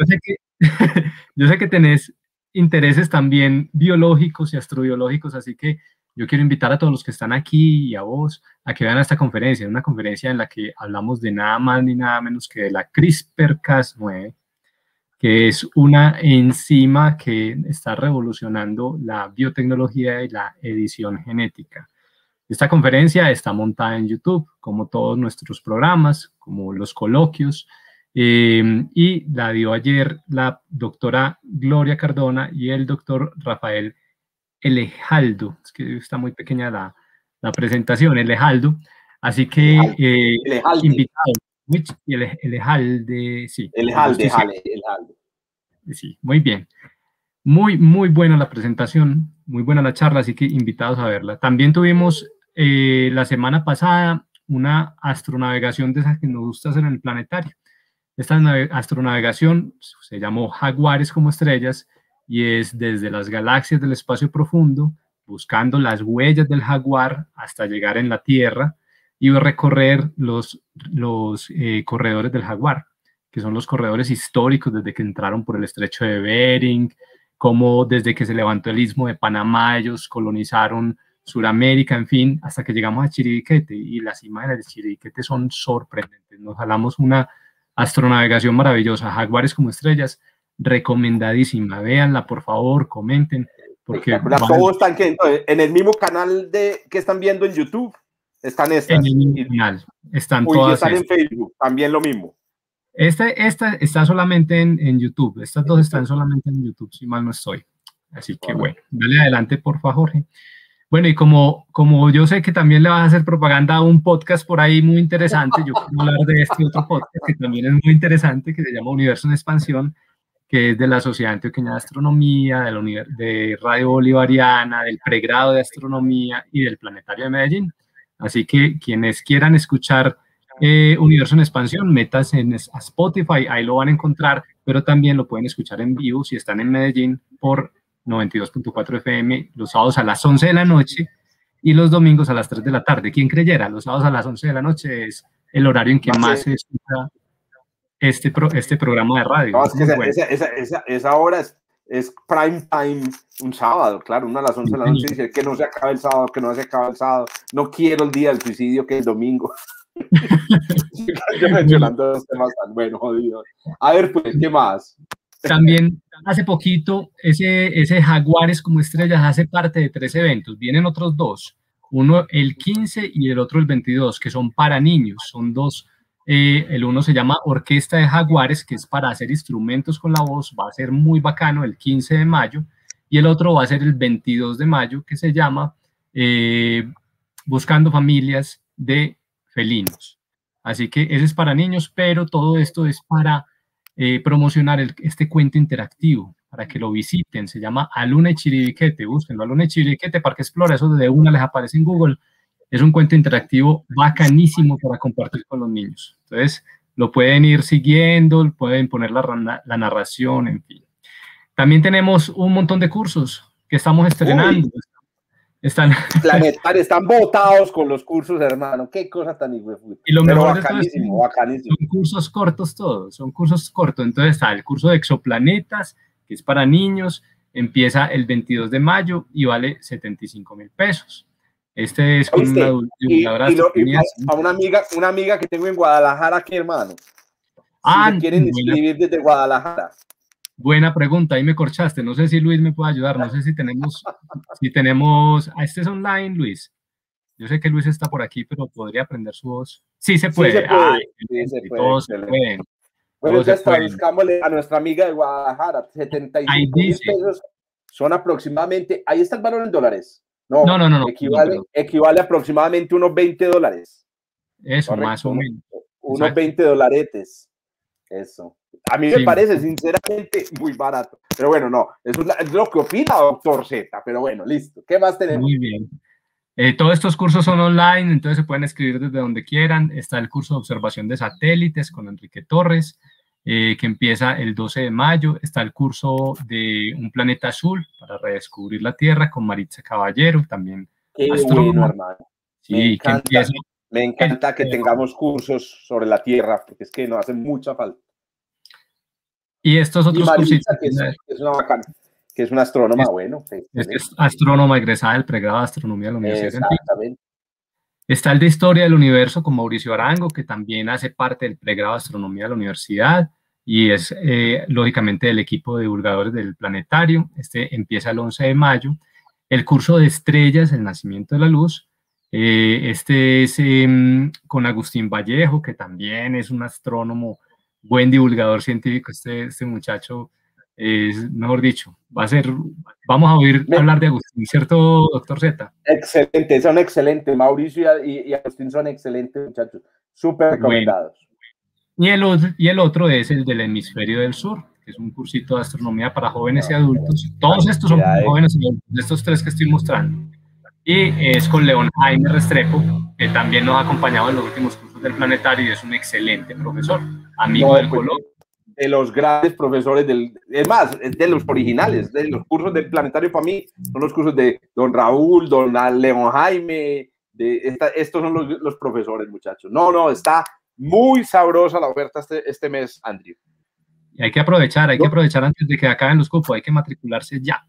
yo sé que tenés intereses también biológicos y astrobiológicos, así que yo quiero invitar a todos los que están aquí y a vos a que vean esta conferencia, una conferencia en la que hablamos de nada más ni nada menos que de la CRISPR-Cas9, que es una enzima que está revolucionando la biotecnología y la edición genética. Esta conferencia está montada en YouTube, como todos nuestros programas, como los coloquios, y la dio ayer la doctora Gloria Cardona y el doctor Rafael Elejaldo. Es que está muy pequeña la presentación, Elejaldo. Así que, invitado. Elejalde, sí. Elejalde. Sí, muy bien. Muy buena la presentación, muy buena la charla, así que invitados a verla. También tuvimos la semana pasada una astronavegación de esas que nos gusta hacer en el planetario. Esta astronavegación se llamó Jaguares como estrellas y es desde las galaxias del espacio profundo, buscando las huellas del jaguar hasta llegar en la Tierra y recorrer los corredores del jaguar, que son los corredores históricos desde que entraron por el estrecho de Bering, como desde que se levantó el istmo de Panamá, ellos colonizaron Suramérica, en fin, hasta que llegamos a Chiribiquete, y las imágenes de Chiribiquete son sorprendentes. Nos jalamos una astronavegación maravillosa, Jaguares como estrellas, recomendadísima. Véanla, por favor, comenten. Porque todos están en el mismo canal que están viendo en YouTube. Están estas. En el mismo canal. Están todas. Están en Facebook, también lo mismo. Esta está solamente en YouTube. Estas dos están solamente en YouTube, si mal no estoy. Así que bueno, dale adelante, por favor, Jorge. Bueno, y como yo sé que también le vas a hacer propaganda a un podcast por ahí muy interesante, yo quiero hablar de este otro podcast que también es muy interesante, que se llama Universo en Expansión, que es de la Sociedad Antioqueña de Astronomía, de Radio Bolivariana, del pregrado de Astronomía y del Planetario de Medellín. Así que quienes quieran escuchar Universo en Expansión, metas en Spotify, ahí lo van a encontrar, pero también lo pueden escuchar en vivo si están en Medellín por 92.4 FM los sábados a las 11 de la noche y los domingos a las 3 de la tarde. ¿Quién creyera? Los sábados a las 11 de la noche es el horario en que más se escucha este programa de radio. No, es que esa hora es prime time un sábado, claro, una a las 11 de la noche dice que no se acaba el sábado, no quiero el día del suicidio que es el domingo. Yo mencionando los temas tan buenos, jodido. A ver, pues, ¿qué más? También hace poquito, ese Jaguares como estrellas hace parte de 3 eventos. Vienen otros 2, uno el 15 y el otro el 22, que son para niños. Son 2. El uno se llama Orquesta de Jaguares, que es para hacer instrumentos con la voz. Va a ser muy bacano el 15 de mayo. Y el otro va a ser el 22 de mayo, que se llama Buscando Familias de Felinos. Así que ese es para niños, pero todo esto es para promocionar este cuento interactivo, para que lo visiten. Se llama Aluna y Chiribiquete. Búsquenlo, Aluna y Chiribiquete, Parque Explora, eso de una les aparece en Google. Es un cuento interactivo bacanísimo para compartir con los niños. Entonces, lo pueden ir siguiendo, pueden poner la narración, en fin. También tenemos un montón de cursos que estamos estrenando. planetarios, están botados con los cursos, hermano. Qué cosa tan hijueputa. Y lo Pero mejor bacanísimo, de todo bacanísimo. son cursos cortos todos, son cursos cortos. Entonces está el curso de exoplanetas, que es para niños, empieza el 22 de mayo y vale 75.000 pesos. Este es con una divulgadora de astronomía. A una amiga que tengo en Guadalajara aquí, hermano. Si se quieren inscribir desde Guadalajara. Buena pregunta, ahí me corchaste. No sé si Luis me puede ayudar. No sé si tenemos. Este es online, Luis. Yo sé que Luis está por aquí, pero podría aprender su voz. Sí se puede. Sí se puede. Ay, sí se puede. Todos se pueden. Bueno, entonces traduzcámosle a nuestra amiga de Guadalajara. 75.000 pesos son aproximadamente. Ahí está el valor en dólares. No. Equivale aproximadamente unos $20. Eso, correcto, más o menos. Unos $20. Eso. A mí me parece, sinceramente, muy barato. Pero bueno, no. Eso es lo que opina doctor Z. Pero bueno, listo. ¿Qué más tenemos? Muy bien. Todos estos cursos son online, entonces se pueden escribir desde donde quieran. Está el curso de observación de satélites con Enrique Torres, que empieza el 12 de mayo. Está el curso de Un planeta azul para redescubrir la Tierra con Maritza Caballero, también. Qué bueno, hermano. Me encanta que tengamos cursos sobre la Tierra, porque es que nos hacen mucha falta. Y estos otros cursos. Que es una astrónoma, bueno. Es astrónoma egresada del pregrado de astronomía de la Universidad. Exactamente. Está el de Historia del Universo con Mauricio Arango, que también hace parte del pregrado de astronomía de la universidad y es, lógicamente, del equipo de divulgadores del planetario. Este empieza el 11 de mayo. El curso de Estrellas, el nacimiento de la luz. Este es con Agustín Vallejo, que también es un astrónomo, buen divulgador científico. Este muchacho es, mejor dicho, vamos a oír hablar de Agustín, ¿cierto, doctor Z? Excelente, son excelentes. Mauricio y Agustín son excelentes muchachos, súper recomendados. Bueno. Y el otro es el del Hemisferio del Sur, que es un cursito de astronomía para jóvenes y adultos. Todos estos son para jóvenes y adultos, estos tres que estoy mostrando. Y es con León Jaime Restrepo, que también nos ha acompañado en los últimos cursos del planetario y es un excelente profesor, amigo del coloquio. De los grandes profesores, es más, de los originales, de los cursos del planetario para mí, son los cursos de don Raúl, don León Jaime, estos son los profesores, muchachos. No, está muy sabrosa la oferta este mes, Andrew. Y hay que aprovechar antes de que acaben los cupos, hay que matricularse ya.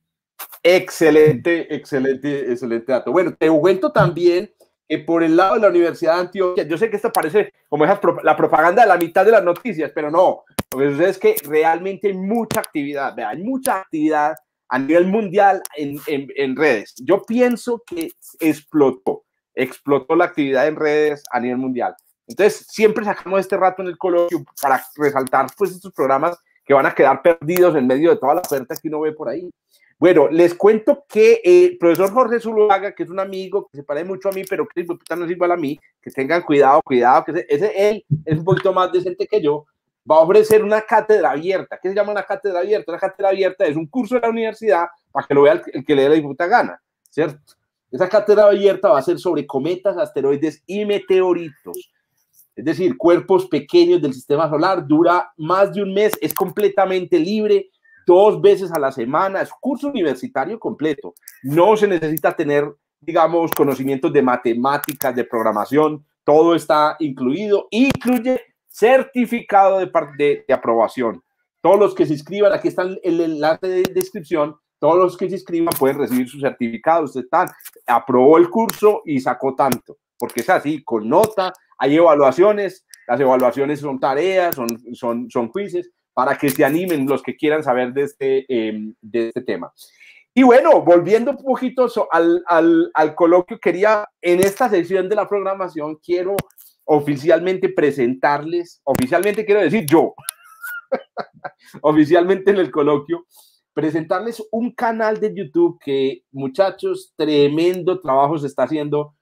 Excelente dato. Bueno, te cuento también que por el lado de la Universidad de Antioquia, yo sé que esto parece como la propaganda de la mitad de las noticias, pero no, lo que sucede es que realmente hay mucha actividad, hay mucha actividad a nivel mundial en redes. Yo pienso que explotó la actividad en redes a nivel mundial. Entonces, siempre sacamos este rato en el coloquio para resaltar pues estos programas que van a quedar perdidos en medio de toda la oferta que uno ve por ahí. Bueno, les cuento que el profesor Jorge Zuluaga, que es un amigo que se parece mucho a mí, pero que no es igual a mí, que tengan cuidado, que él es un poquito más decente que yo, va a ofrecer una cátedra abierta. ¿Qué se llama una cátedra abierta? Una cátedra abierta es un curso de la universidad para que lo vea el que le dé la puta gana, ¿cierto? Esa cátedra abierta va a ser sobre cometas, asteroides y meteoritos. Es decir, cuerpos pequeños del sistema solar, dura más de un mes, es completamente libre, 2 veces a la semana, es curso universitario completo. No se necesita tener, digamos, conocimientos de matemáticas, de programación, todo está incluido, incluye certificado de aprobación. Todos los que se inscriban, aquí está el enlace de descripción, todos los que se inscriban pueden recibir su certificado. Usted aprobó el curso y sacó tanto, porque es así, con nota, hay evaluaciones, las evaluaciones son tareas, son quizzes, para que se animen los que quieran saber de este tema. Y bueno, volviendo un poquito al coloquio, en esta sección de la programación, quiero oficialmente presentarles, oficialmente quiero decir yo, oficialmente en el coloquio, presentarles un canal de YouTube que, muchachos, tremendo trabajo se está haciendo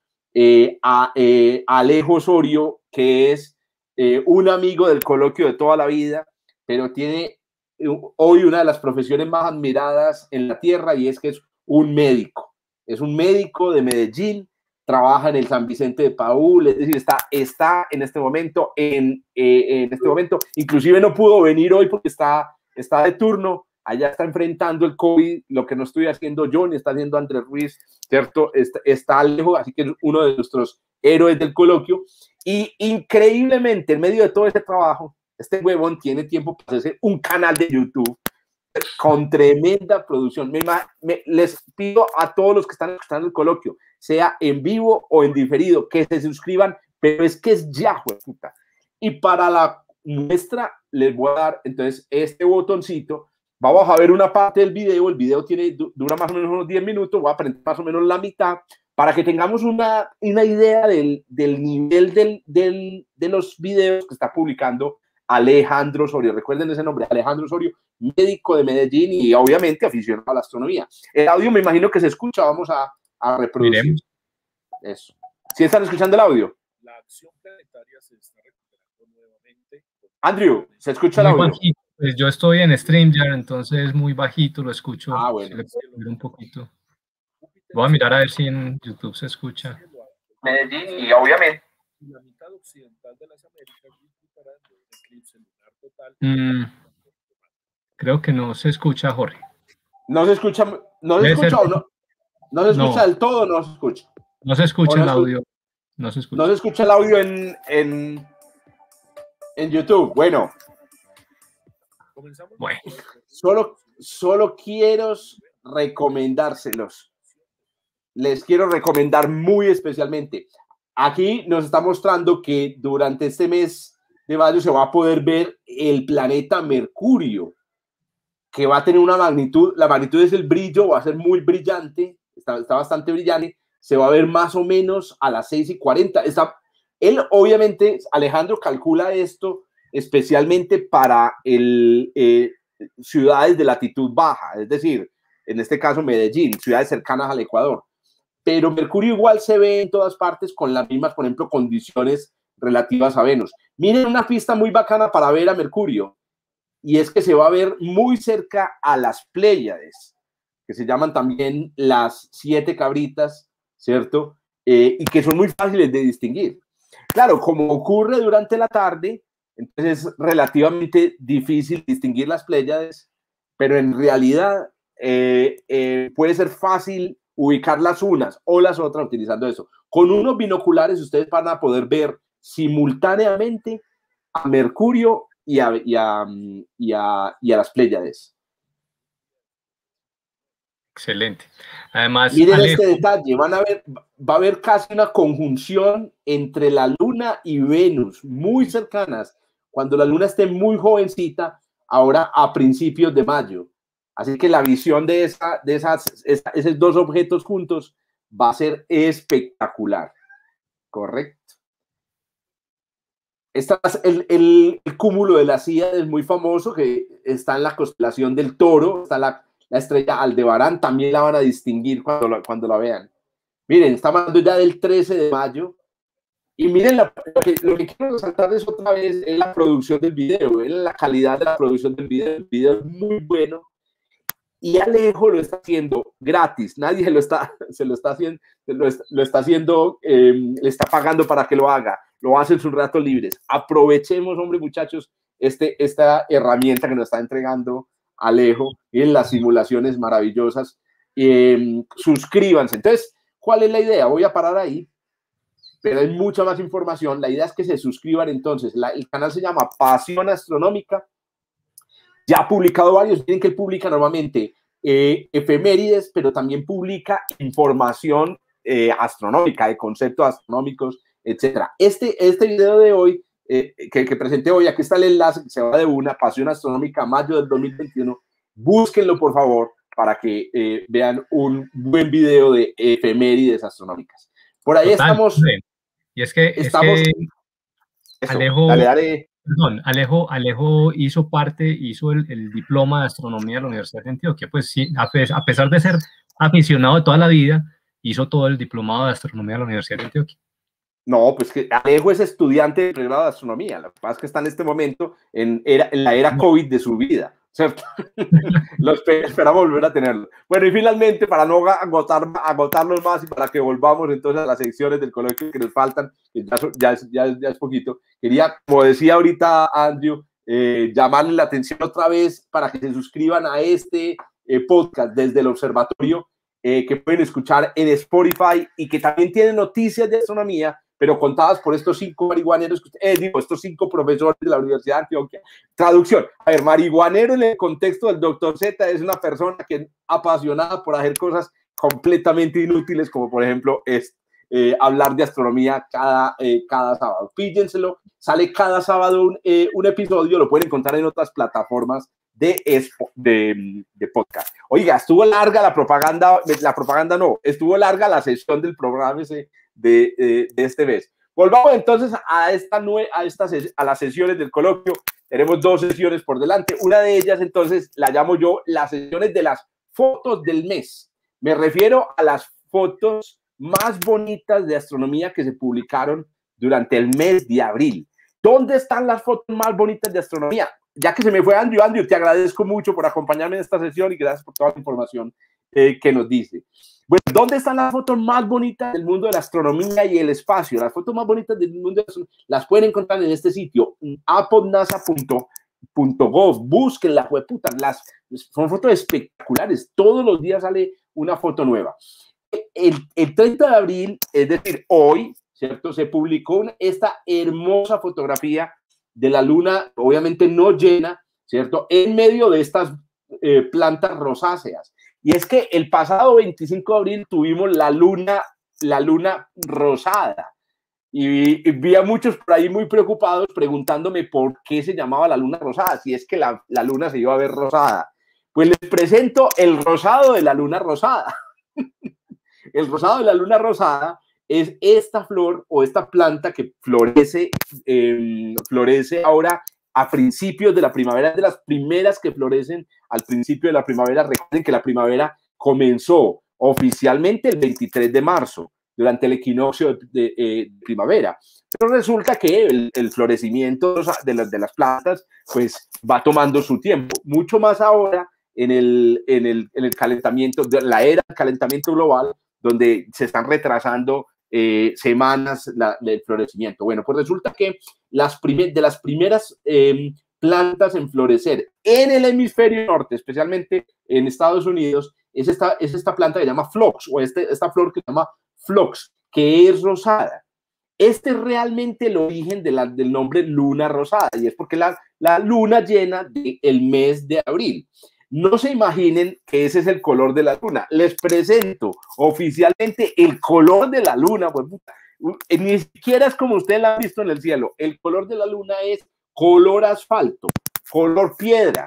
Alejo Osorio, que es un amigo del coloquio de toda la vida, pero tiene hoy una de las profesiones más admiradas en la tierra, y es que es un médico de Medellín, trabaja en el San Vicente de Paúl, es decir, está en este momento, inclusive no pudo venir hoy porque está de turno, allá está enfrentando el COVID, lo que no estoy haciendo yo, ni está haciendo Andrés Ruiz, ¿cierto? Está Alejo, así que es uno de nuestros héroes del coloquio. Y increíblemente, en medio de todo ese trabajo, este huevón tiene tiempo para hacerse un canal de YouTube con tremenda producción. Les pido a todos los que están escuchando el coloquio, sea en vivo o en diferido, que se suscriban, pero es que es ya, puta. Y para la muestra les voy a dar entonces este botoncito. Vamos a ver una parte del video. El video dura más o menos unos 10 minutos. Voy a aprender más o menos la mitad para que tengamos una idea del nivel de los videos que está publicando Alejandro Osorio. Recuerden ese nombre, Alejandro Osorio, médico de Medellín y obviamente aficionado a la astronomía. El audio me imagino que se escucha. Vamos a reproducir. Miremos. Eso. ¿Sí están escuchando el audio? La acción planetaria se está recuperando nuevamente. Andrew, ¿se escucha el audio? Pues yo estoy en StreamYard, entonces es muy bajito, lo escucho. Ah, bueno. Si le puedo subir un poquito. Voy a mirar a ver si en YouTube se escucha. Medellín y obviamente. La mitad occidental de las Américas disfrutará de un eclipse lunar total. Creo que no se escucha, Jorge. ¿No se escucha, no se escucha o no? ¿No se escucha del todo o no se escucha? No se escucha el audio. No se escucha. No se escucha el audio en YouTube. Bueno. Solo quiero recomendárselos. Les quiero recomendar muy especialmente. Aquí nos está mostrando que durante este mes de mayo se va a poder ver el planeta Mercurio, que va a tener una magnitud, la magnitud es el brillo, va a ser muy brillante, está bastante brillante, se va a ver más o menos a las 6:40. Él, obviamente, Alejandro calcula esto especialmente para ciudades de latitud baja, es decir, en este caso Medellín, ciudades cercanas al Ecuador. Pero Mercurio igual se ve en todas partes con las mismas, por ejemplo, condiciones relativas a Venus. Miren una pista muy bacana para ver a Mercurio, y es que se va a ver muy cerca a las Pléyades, que se llaman también las 7 cabritas, ¿cierto? Y que son muy fáciles de distinguir. Claro, como ocurre durante la tarde, entonces es relativamente difícil distinguir las Pléyades, pero en realidad puede ser fácil ubicar las unas o las otras utilizando eso. Con unos binoculares ustedes van a poder ver simultáneamente a Mercurio y a las Pléyades. Excelente. Además, miren este detalle, va a haber casi una conjunción entre la Luna y Venus, muy cercanas, cuando la Luna esté muy jovencita, ahora a principios de mayo. Así que la visión de esos dos objetos juntos va a ser espectacular. Correcto. El cúmulo de la CIA es muy famoso, que está en la constelación del Toro, está la estrella Aldebarán, también la van a distinguir cuando la vean. Miren, estamos hablando ya del 13 de mayo, y miren, lo que quiero resaltar es otra vez es la producción del video, es la calidad de la producción del video. El video es muy bueno, y Alejo lo está haciendo gratis, nadie le está haciendo, le está pagando para que lo haga, lo hace en sus ratos libres. Aprovechemos, hombre, muchachos, esta herramienta que nos está entregando Alejo, y en las simulaciones maravillosas. Suscríbanse. Entonces, ¿cuál es la idea? Voy a parar ahí, pero hay mucha más información. La idea es que se suscriban entonces. El canal se llama Pasión Astronómica. Ya ha publicado varios. Miren que él publica normalmente efemérides, pero también publica información astronómica, de conceptos astronómicos, etc. Este video de hoy, que presenté hoy, aquí está el enlace, que se va de una, Pasión Astronómica, mayo del 2021. Búsquenlo, por favor, para que vean un buen video de efemérides astronómicas. Por ahí estamos. Y es que Alejo, perdón, Alejo hizo el diploma de astronomía de la Universidad de Antioquia. Pues sí, a pesar de ser aficionado de toda la vida, hizo todo el diplomado de astronomía de la Universidad de Antioquia. No, pues que Alejo es estudiante de pregrado de astronomía. Lo que pasa es que está en este momento en la era COVID de su vida, ¿cierto? Esperamos volver a tenerlo. Bueno, y finalmente, para no agotarlos más y para que volvamos entonces a las secciones del coloquio que nos faltan, que ya es poquito, quería, como decía ahorita Andrew, llamarles la atención otra vez para que se suscriban a este podcast desde el observatorio, que pueden escuchar en Spotify y que también tienen noticias de astronomía, pero contadas por estos 5 marihuaneros, estos 5 profesores de la Universidad de Antioquia. Traducción: a ver, marihuanero en el contexto del Dr. Z es una persona que es apasionada por hacer cosas completamente inútiles, como por ejemplo hablar de astronomía cada sábado. Píllenselo, sale cada sábado un episodio, lo pueden encontrar en otras plataformas de podcast. Oiga, estuvo larga estuvo larga la sesión del programa ese de este mes. Volvamos entonces a las sesiones del coloquio. Tenemos 2 sesiones por delante. Una de ellas, entonces, la llamo yo las sesiones de las fotos del mes. Me refiero a las fotos más bonitas de astronomía que se publicaron durante el mes de abril. ¿Dónde están las fotos más bonitas de astronomía? Ya que se me fue Andrew, te agradezco mucho por acompañarme en esta sesión y gracias por toda la información que nos dice. Bueno, ¿dónde están las fotos más bonitas del mundo de la astronomía y el espacio? Las fotos más bonitas del mundo de la astronomía las pueden encontrar en este sitio, apodnasa.gov. Búsquenla, puta, son fotos espectaculares. Todos los días sale una foto nueva. El 30 de abril, es decir, hoy, ¿cierto? Se publicó esta hermosa fotografía de la luna, obviamente no llena, ¿cierto? En medio de estas plantas rosáceas. Y es que el pasado 25 de abril tuvimos la luna rosada. Y vi a muchos por ahí muy preocupados preguntándome por qué se llamaba la luna rosada, si es que la luna se iba a ver rosada. Pues les presento el rosado de la luna rosada. El rosado de la luna rosada es esta flor o esta planta que florece ahora a principios de la primavera, de las primeras que florecen al principio de la primavera. Recuerden que la primavera comenzó oficialmente el 23 de marzo, durante el equinoccio de primavera. Pero resulta que el florecimiento de las plantas pues va tomando su tiempo, mucho más ahora en el calentamiento, la era del calentamiento global, donde se están retrasando semanas del florecimiento. Bueno, pues resulta que de las primeras plantas en florecer en el hemisferio norte, especialmente en Estados Unidos, es esta planta que se llama phlox, o esta flor que se llama phlox, que es rosada. Este es realmente el origen del nombre luna rosada, y es porque la luna llena del mes de abril. No se imaginen que ese es el color de la luna. Les presento oficialmente el color de la luna. Pues, ni siquiera es como ustedes la han visto en el cielo. El color de la luna es color asfalto, color piedra,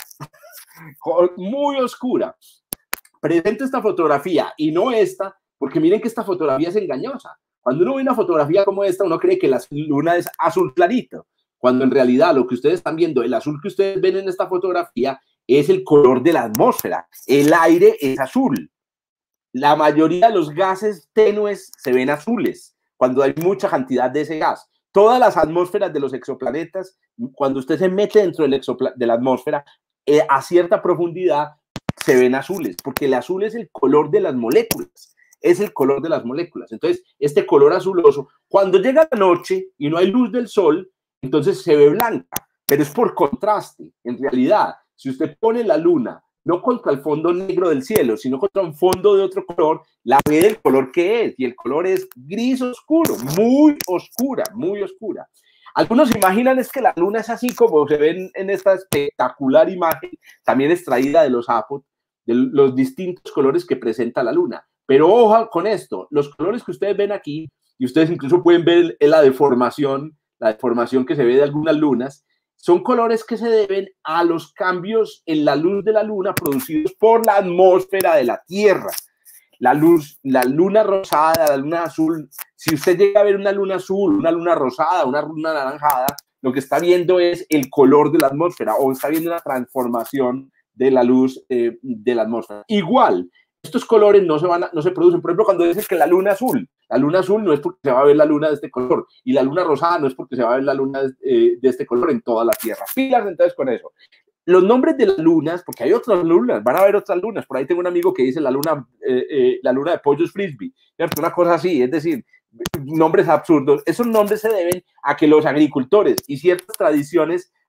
muy oscura. Presento esta fotografía y no esta, porque miren que esta fotografía es engañosa. Cuando uno ve una fotografía como esta, uno cree que la luna es azul clarito, cuando en realidad lo que ustedes están viendo, el azul que ustedes ven en esta fotografía, es el color de la atmósfera. El aire es azul. La mayoría de los gases tenues se ven azules cuando hay mucha cantidad de ese gas. Todas las atmósferas de los exoplanetas, cuando usted se mete dentro de la atmósfera, a cierta profundidad se ven azules, porque el azul es el color de las moléculas. Es el color de las moléculas. Entonces, este color azuloso, cuando llega la noche y no hay luz del sol, entonces se ve blanca, pero es por contraste. En realidad, si usted pone la luna no contra el fondo negro del cielo, sino contra un fondo de otro color, la ve del color que es, y el color es gris oscuro, muy oscura, muy oscura. Algunos imaginan es que la luna es así como se ven en esta espectacular imagen, también extraída de los APOD, de los distintos colores que presenta la luna. Pero ojo con esto, los colores que ustedes ven aquí, y ustedes incluso pueden ver la deformación que se ve de algunas lunas, son colores que se deben a los cambios en la luz de la luna producidos por la atmósfera de la Tierra. La luna rosada, la luna azul, si usted llega a ver una luna azul, una luna rosada, una luna anaranjada, lo que está viendo es el color de la atmósfera o está viendo una transformación de la luz de la atmósfera. Igual, estos colores no se producen. Por ejemplo, cuando dices que la luna azul no es porque se va a ver la luna de este color, y la luna rosada no es porque se va a ver la luna de este color en toda la Tierra. Pilas entonces con eso. Los nombres de las lunas, porque hay otras lunas, van a haber otras lunas. Por ahí tengo un amigo que dice la luna de pollos frisbee, ¿cierto? Una cosa así, es decir, nombres absurdos. Esos nombres se deben a que los agricultores y ciertas tradiciones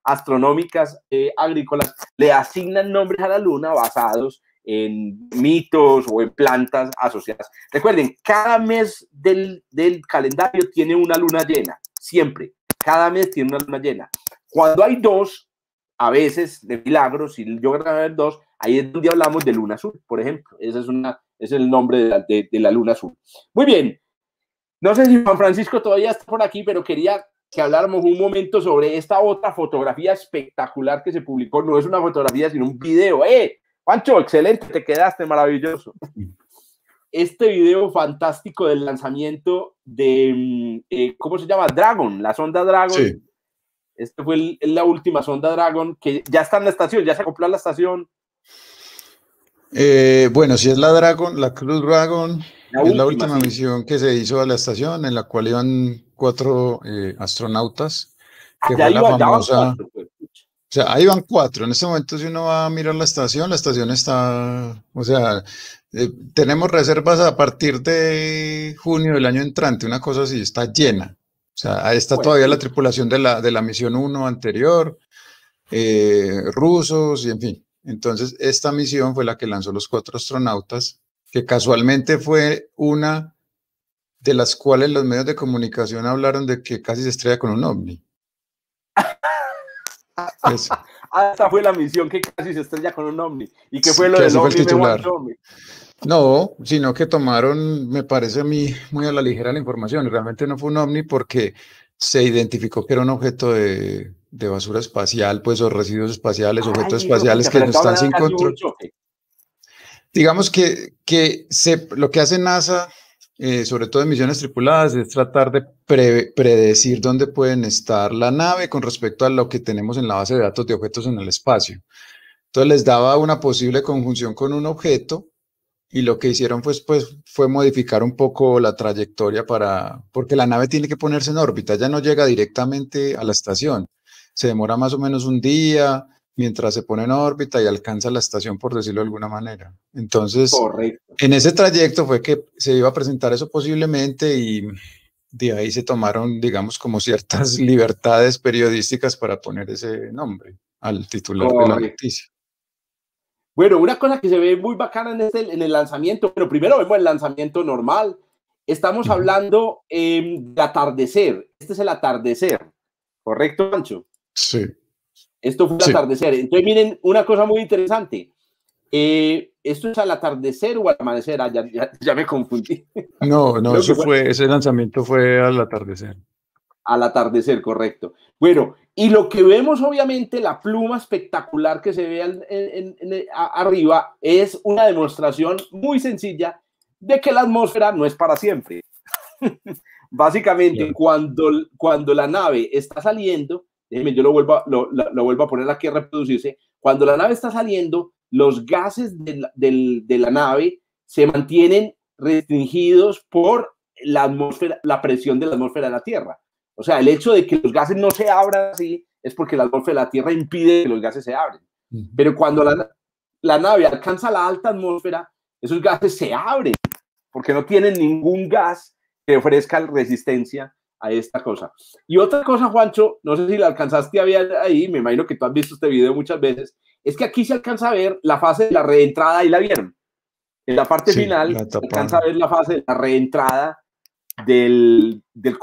astronómicas agrícolas le asignan nombres a la luna basados en mitos o en plantas asociadas. Recuerden, cada mes del calendario tiene una luna llena, siempre. Cada mes tiene una luna llena. Cuando hay dos, a veces, de milagros, si logran haber dos, ahí es donde hablamos de luna azul, por ejemplo. Ese es el nombre de la luna azul. Muy bien. No sé si Juan Francisco todavía está por aquí, pero quería que habláramos un momento sobre esta otra fotografía espectacular que se publicó. No es una fotografía, sino un video. Pancho, excelente, te quedaste maravilloso. Este video fantástico del lanzamiento de, ¿cómo se llama? Dragon, la sonda Dragon. Sí. Este fue la última sonda Dragon, que ya está en la estación, ya se acopló a la estación. Bueno, si es la Dragon, la Crew Dragon, es la última sí. misión que se hizo a la estación, en la cual iban 4 astronautas, que fue la famosa... O sea, ahí van 4. En este momento, si uno va a mirar la estación está, o sea, tenemos reservas a partir de junio del año entrante, una cosa así, está llena. O sea, ahí está todavía la tripulación de la misión 1 anterior, rusos y en fin. Entonces, esta misión fue la que lanzó los 4 astronautas, que casualmente fue una de las cuales los medios de comunicación hablaron de que casi se estrella con un ovni. Esta fue la misión que casi se estrella con un ovni. ¿Y qué fue lo del ovni? No, sino que tomaron, me parece a mí, muy a la ligera la información. Realmente no fue un ovni porque se identificó que era un objeto de basura espacial, pues, o residuos espaciales, objetos espaciales que no están sin control. Digamos que lo que hace NASA, sobre todo en misiones tripuladas, es tratar de predecir dónde pueden estar la nave con respecto a lo que tenemos en la base de datos de objetos en el espacio. Entonces les daba una posible conjunción con un objeto y lo que hicieron fue modificar un poco la trayectoria porque la nave tiene que ponerse en órbita, ya no llega directamente a la estación, se demora más o menos un día mientras se pone en órbita y alcanza la estación, por decirlo de alguna manera. Entonces, correcto. En ese trayecto fue que se iba a presentar eso posiblemente y de ahí se tomaron, digamos, como ciertas libertades periodísticas para poner ese nombre al titular de la noticia. Bueno, una cosa que se ve muy bacana en el lanzamiento, pero primero vemos el lanzamiento normal. Estamos hablando de atardecer. Este es el atardecer, ¿correcto, Pancho? Sí. Esto fue el atardecer. Entonces, miren, una cosa muy interesante. ¿Esto es al atardecer o al amanecer? Ya me confundí. No, ese lanzamiento fue al atardecer. Al atardecer, correcto. Bueno, y lo que vemos, obviamente, la pluma espectacular que se ve arriba es una demostración muy sencilla de que la atmósfera no es para siempre. Básicamente, cuando la nave está saliendo, déjenme, yo lo vuelvo a poner aquí a reproducirse, cuando la nave está saliendo, los gases de la nave se mantienen restringidos por la atmósfera, la presión de la atmósfera de la Tierra. O sea, el hecho de que los gases no se abran así es porque la atmósfera de la Tierra impide que los gases se abran. Pero cuando la nave alcanza la alta atmósfera, esos gases se abren porque no tienen ningún gas que ofrezca resistencia a esta cosa. Y otra cosa, Juancho, no sé si la alcanzaste a ver ahí, me imagino que tú has visto este video muchas veces, es que aquí se alcanza a ver la fase de la reentrada, y la vieron. En la parte final se alcanza a ver la fase de la reentrada del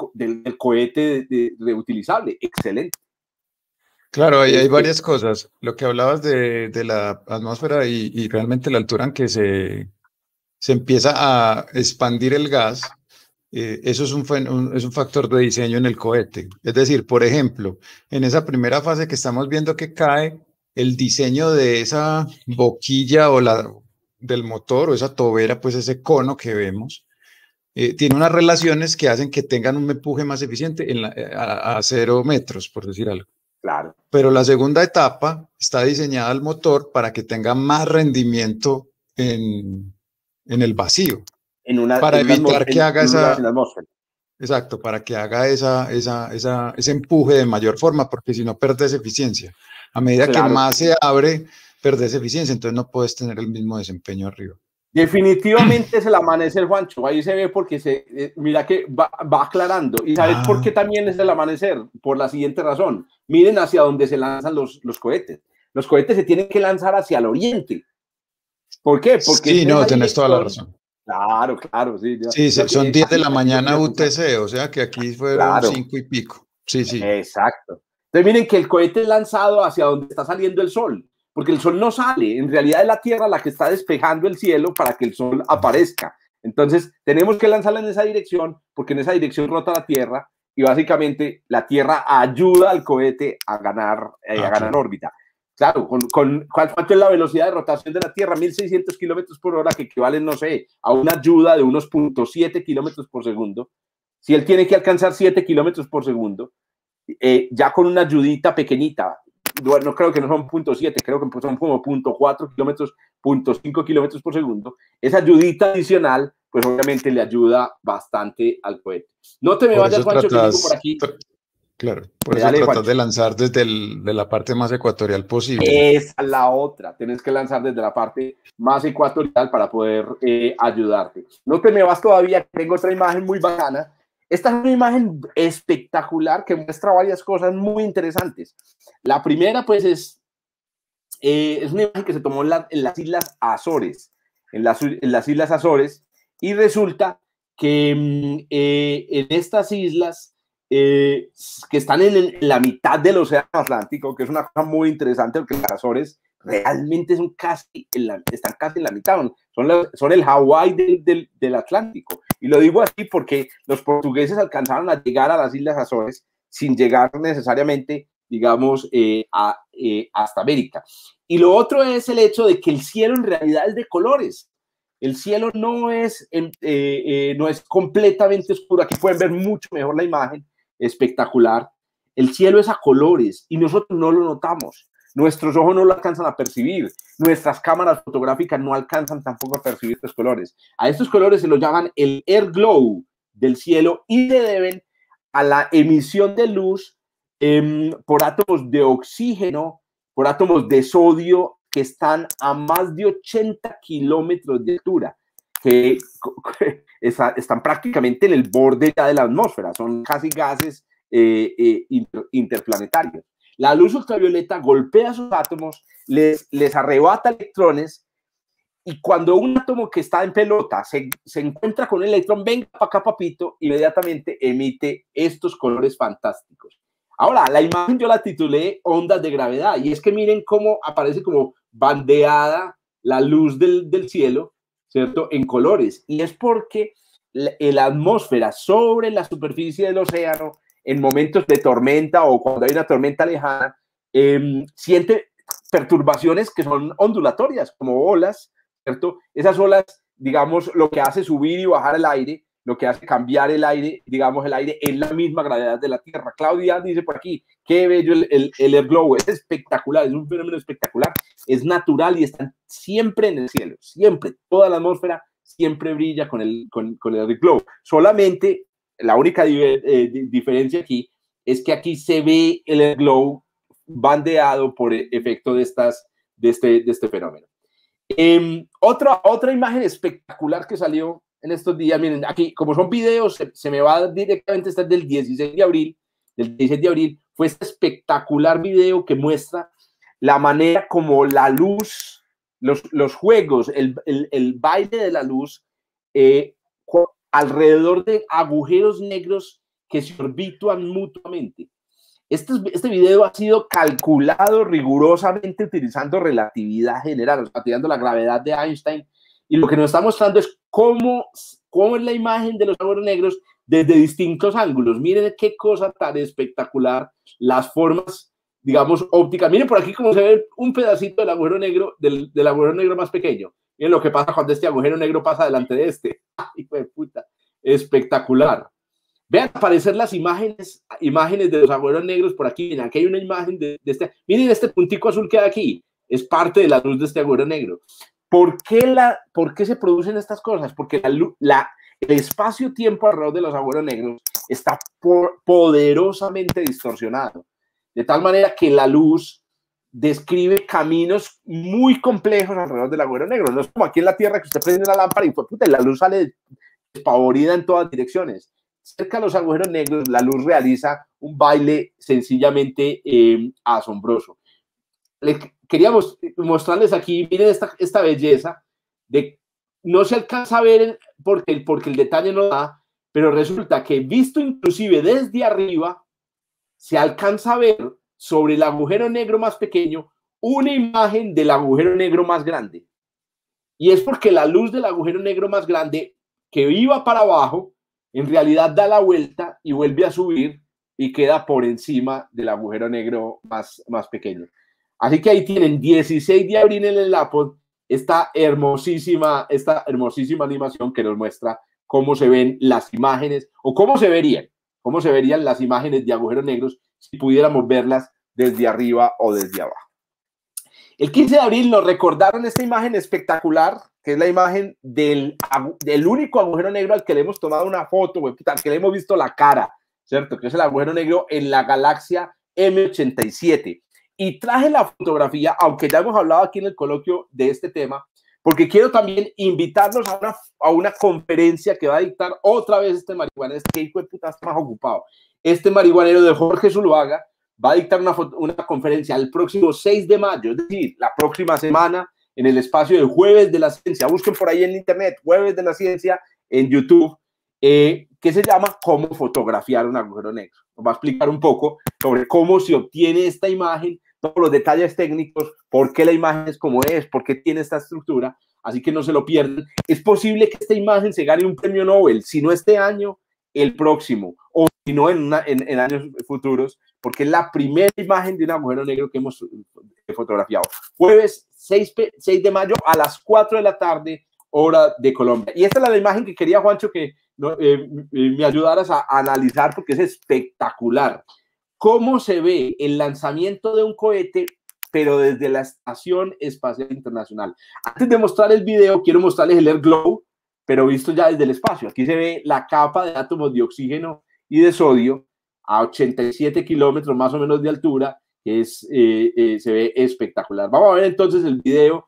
cohete reutilizable. Excelente. Claro, hay varias cosas. Lo que hablabas de la atmósfera y realmente la altura en que se empieza a expandir el gas, eso es un factor de diseño en el cohete. Es decir, por ejemplo, en esa primera fase que estamos viendo que cae, el diseño de esa boquilla del motor o esa tobera, pues ese cono que vemos, tiene unas relaciones que hacen que tengan un empuje más eficiente a 0 metros, por decir algo. Claro. Pero la segunda etapa está diseñada al motor para que tenga más rendimiento en el vacío. Para evitar que haga Exacto, para que haga ese empuje de mayor forma, porque si no perdes eficiencia. A medida que más se abre, perdes eficiencia, entonces no puedes tener el mismo desempeño arriba. Definitivamente es el amanecer, Juancho. Ahí se ve porque mira que va aclarando. ¿Y sabes por qué también es el amanecer? Por la siguiente razón. miren hacia dónde se lanzan los cohetes. Los cohetes se tienen que lanzar hacia el oriente. ¿Por qué? Porque sí, no, tenés toda la razón. Claro, claro, sí. Sí, son 10 de la mañana UTC, o sea que aquí fueron 5 y pico. Sí, sí. Exacto. Entonces miren que el cohete es lanzado hacia donde está saliendo el sol, porque el sol no sale, en realidad es la Tierra la que está despejando el cielo para que el sol aparezca. Entonces tenemos que lanzarla en esa dirección, porque en esa dirección rota la Tierra y básicamente la Tierra ayuda al cohete a ganar órbita. Claro, ¿cuánto es la velocidad de rotación de la Tierra? 1.600 kilómetros por hora, que equivalen, no sé, a una ayuda de unos 0.7 kilómetros por segundo. Si él tiene que alcanzar 7 kilómetros por segundo, ya con una ayudita pequeñita, no creo que no son 0.7, creo que son como 0.4 kilómetros, 0.5 kilómetros por segundo, esa ayudita adicional, pues obviamente le ayuda bastante al cohete. No te me vayas, Juancho, que digo por aquí. Claro, por eso tratas de lanzar desde de la parte más ecuatorial posible. Esa es la otra, tienes que lanzar desde la parte más ecuatorial para poder ayudarte. No te me vas todavía, tengo otra imagen muy bacana. Esta es una imagen espectacular que muestra varias cosas muy interesantes. La primera, pues, es una imagen que se tomó en las Islas Azores, en las Islas Azores, y resulta que en estas islas que están en la mitad del Océano Atlántico, que es una cosa muy interesante, porque las Azores realmente están casi en la mitad, son el Hawái del Atlántico. Y lo digo así porque los portugueses alcanzaron a llegar a las Islas Azores sin llegar necesariamente, digamos, hasta América. Y lo otro es el hecho de que el cielo en realidad es de colores. El cielo no es completamente oscuro. Aquí pueden ver mucho mejor la imagen, espectacular. El cielo es a colores y nosotros no lo notamos. Nuestros ojos no lo alcanzan a percibir. Nuestras cámaras fotográficas no alcanzan tampoco a percibir estos colores. A estos colores se los llaman el air glow del cielo y se deben a la emisión de luz por átomos de oxígeno, por átomos de sodio que están a más de 80 kilómetros de altura, que están prácticamente en el borde ya de la atmósfera, son casi gases interplanetarios. La luz ultravioleta golpea esos átomos, les arrebata electrones, y cuando un átomo que está en pelota se encuentra con un electrón, venga para acá, papito, inmediatamente emite estos colores fantásticos. Ahora, la imagen yo la titulé Ondas de Gravedad, y es que miren cómo aparece como bandeada la luz del cielo, ¿cierto? En colores, y es porque la atmósfera sobre la superficie del océano, en momentos de tormenta o cuando hay una tormenta lejana, siente perturbaciones que son ondulatorias, como olas, ¿cierto? Esas olas, digamos, lo que hace subir y bajar el aire, lo que hace cambiar el aire, digamos, el aire es la misma gravedad de la Tierra. Claudia dice por aquí, qué bello el air glow, es espectacular, es un fenómeno espectacular, es natural y están siempre en el cielo, siempre, toda la atmósfera siempre brilla con el air glow. Solamente, la única diferencia aquí es que aquí se ve el air glow bandeado por efecto de este fenómeno. Otra imagen espectacular que salió en estos días, miren, aquí, como son videos, se me va directamente, esta es del 16 de abril, fue este espectacular video que muestra la manera como la luz, los juegos, el baile de la luz, alrededor de agujeros negros que se orbitan mutuamente. Este video ha sido calculado rigurosamente utilizando relatividad general, o sea, utilizando la gravedad de Einstein, y lo que nos está mostrando es cómo es la imagen de los agujeros negros desde distintos ángulos. Miren qué cosa tan espectacular, las formas, digamos, ópticas. Miren por aquí cómo se ve un pedacito del agujero negro, del agujero negro más pequeño. Miren lo que pasa cuando este agujero negro pasa delante de este. ¡Hijo de puta! Espectacular. Vean aparecer las imágenes de los agujeros negros por aquí. Miren, aquí hay una imagen de este. Miren este puntico azul que hay aquí. Es parte de la luz de este agujero negro. ¿Por qué se producen estas cosas? Porque el espacio-tiempo alrededor de los agujeros negros está poderosamente distorsionado. De tal manera que la luz describe caminos muy complejos alrededor del agujero negro. No es como aquí en la Tierra que usted prende una lámpara y puta, la luz sale despavorida en todas direcciones. cerca de los agujeros negros, la luz realiza un baile sencillamente asombroso. Queríamos mostrarles aquí, miren esta belleza, no se alcanza a ver porque el detalle no da, pero resulta que visto inclusive desde arriba, se alcanza a ver sobre el agujero negro más pequeño una imagen del agujero negro más grande. Y es porque la luz del agujero negro más grande que iba para abajo, en realidad da la vuelta y vuelve a subir y queda por encima del agujero negro más pequeño. Así que ahí tienen 16 de abril en el Apple esta hermosísima animación que nos muestra cómo se ven las imágenes o cómo se verían las imágenes de agujeros negros si pudiéramos verlas desde arriba o desde abajo. El 15 de abril nos recordaron esta imagen espectacular, que es la imagen del único agujero negro al que le hemos tomado una foto, al que le hemos visto la cara, ¿cierto? Que es el agujero negro en la galaxia M87. Y traje la fotografía, aunque ya hemos hablado aquí en el coloquio de este tema, porque quiero también invitarlos a una conferencia que va a dictar otra vez este marihuanero, que hijo de puta está más ocupado. Este marihuanero de Jorge Zuluaga va a dictar una conferencia el próximo 6 de mayo, es decir, la próxima semana, en el espacio del Jueves de la Ciencia. Busquen por ahí en internet, Jueves de la Ciencia, en YouTube, que se llama Cómo fotografiar un agujero negro. Nos va a explicar un poco sobre cómo se obtiene esta imagen, todos los detalles técnicos, por qué la imagen es como es, por qué tiene esta estructura, así que no se lo pierdan. Es posible que esta imagen se gane un premio Nobel, si no este año, el próximo, o si no en años futuros, porque es la primera imagen de un agujero negro que hemos fotografiado. Jueves 6 de mayo a las 4 de la tarde, hora de Colombia. Y esta es la imagen que quería, Juancho, que me ayudaras a analizar, porque es espectacular. Cómo se ve el lanzamiento de un cohete, pero desde la Estación Espacial Internacional. Antes de mostrar el video, quiero mostrarles el Air Glow, pero visto ya desde el espacio. Aquí se ve la capa de átomos de oxígeno y de sodio a 87 kilómetros más o menos de altura, que se ve espectacular. Vamos a ver entonces el video.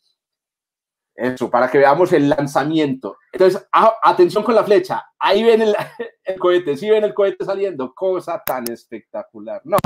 Eso, para que veamos el lanzamiento. Entonces, atención con la flecha. Ahí ven el cohete. ¿Sí ven el cohete saliendo? Cosa tan espectacular. No.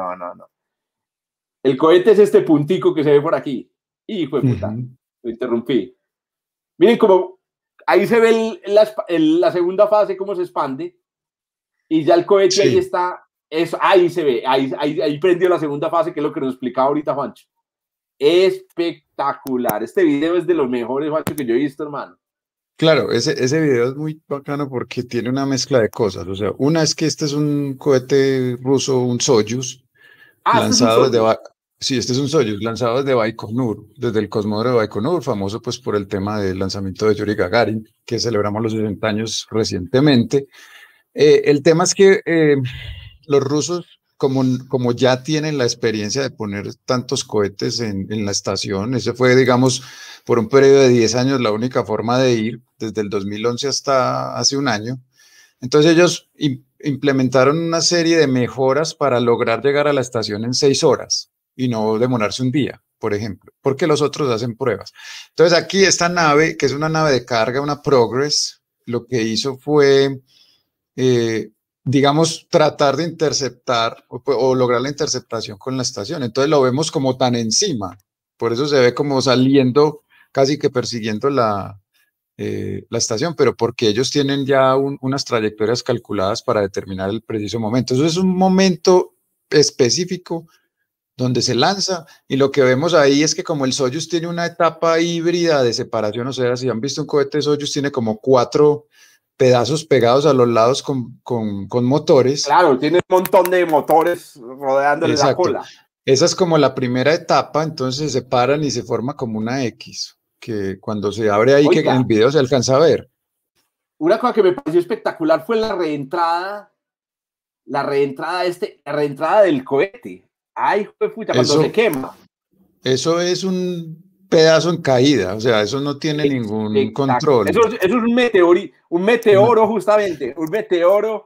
El cohete es este puntico que se ve por aquí. Hijo de puta. Lo interrumpí. Miren cómo ahí se ve la segunda fase, cómo se expande. Y ya el cohete sí. Ahí está. Eso, ahí se ve. Ahí prendió la segunda fase, que es lo que nos explicaba ahorita Juancho. Espectacular. Este video es de los mejores, Juancho, que yo he visto, hermano. Claro, ese video es muy bacano porque tiene una mezcla de cosas. O sea, una es que este es un cohete ruso, un Soyuz, lanzado desde... Sí, este es un Soyuz, lanzado desde Baikonur, desde el cosmódromo de Baikonur, famoso pues por el tema del lanzamiento de Yuri Gagarin, que celebramos los 60 años recientemente. El tema es que los rusos, como ya tienen la experiencia de poner tantos cohetes en la estación, ese fue, digamos, por un periodo de 10 años la única forma de ir, desde el 2011 hasta hace un año. Entonces ellos implementaron una serie de mejoras para lograr llegar a la estación en 6 horas y no demorarse un día, por ejemplo, porque los otros hacen pruebas. Entonces aquí esta nave, que es una nave de carga, una Progress, lo que hizo fue... digamos, tratar de interceptar o lograr la interceptación con la estación. Entonces lo vemos como tan encima, por eso se ve como saliendo, casi que persiguiendo la estación, pero porque ellos tienen ya unas trayectorias calculadas para determinar el preciso momento. Eso es un momento específico donde se lanza, y lo que vemos ahí es que como el Soyuz tiene una etapa híbrida de separación, o sea, si han visto un cohete Soyuz, tiene como 4 pedazos pegados a los lados con motores. Claro, tiene un montón de motores rodeándole la cola. Esa es como la primera etapa, entonces se separan y se forma como una X, que cuando se abre ahí, que en el video se alcanza a ver. Una cosa que me pareció espectacular fue la reentrada del cohete. Ay, puta, cuando se quema. Eso es un pedazo en caída, o sea, eso no tiene ningún control. Eso es un meteoro justamente, un meteoro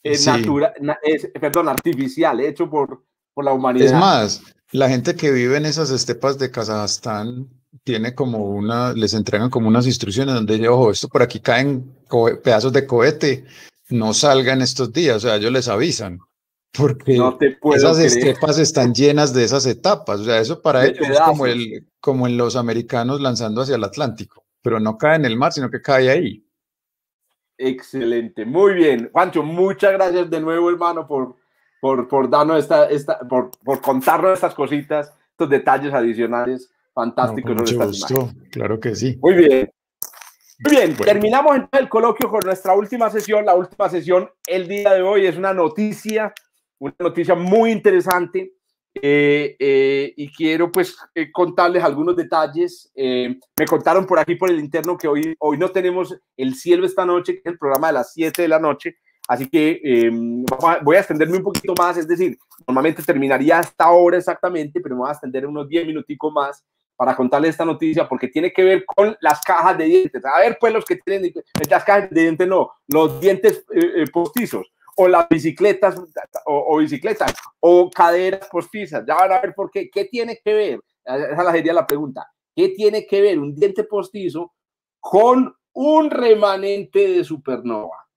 artificial, hecho por la humanidad. Es más, la gente que vive en esas estepas de Kazajstán tiene les entregan como unas instrucciones donde dice, ojo, esto por aquí caen pedazos de cohete, no salga en estos días, o sea, ellos les avisan, porque No te puedo esas creer. estepas están llenas de esas etapas, o sea, eso para De ellos es como, pedazos. como en los americanos lanzando hacia el Atlántico, pero no cae en el mar, sino que cae ahí. Excelente, muy bien. Juancho, muchas gracias de nuevo, hermano, por darnos por contarnos estas cositas, estos detalles adicionales No, fantásticos con sobre mucho estas gusto, imágenes. claro que sí. Muy bien. Muy bien, Bueno. terminamos entonces el coloquio con nuestra última sesión. La última sesión el día de hoy es una noticia muy interesante. Y quiero pues contarles algunos detalles. Me contaron por aquí por el interno que hoy no tenemos El Cielo esta noche, que es el programa de las 7 de la noche, así que voy a extenderme un poquito más, es decir, normalmente terminaría a esta hora exactamente, pero me voy a extender unos 10 minuticos más para contarles esta noticia, porque tiene que ver con las cajas de dientes. A ver, pues los que tienen las cajas de dientes, no, los dientes postizos, o las bicicletas, o bicicletas, o caderas postizas. Ya van a ver por qué. ¿Qué tiene que ver? Esa sería la pregunta. ¿Qué tiene que ver un diente postizo con un remanente de supernova?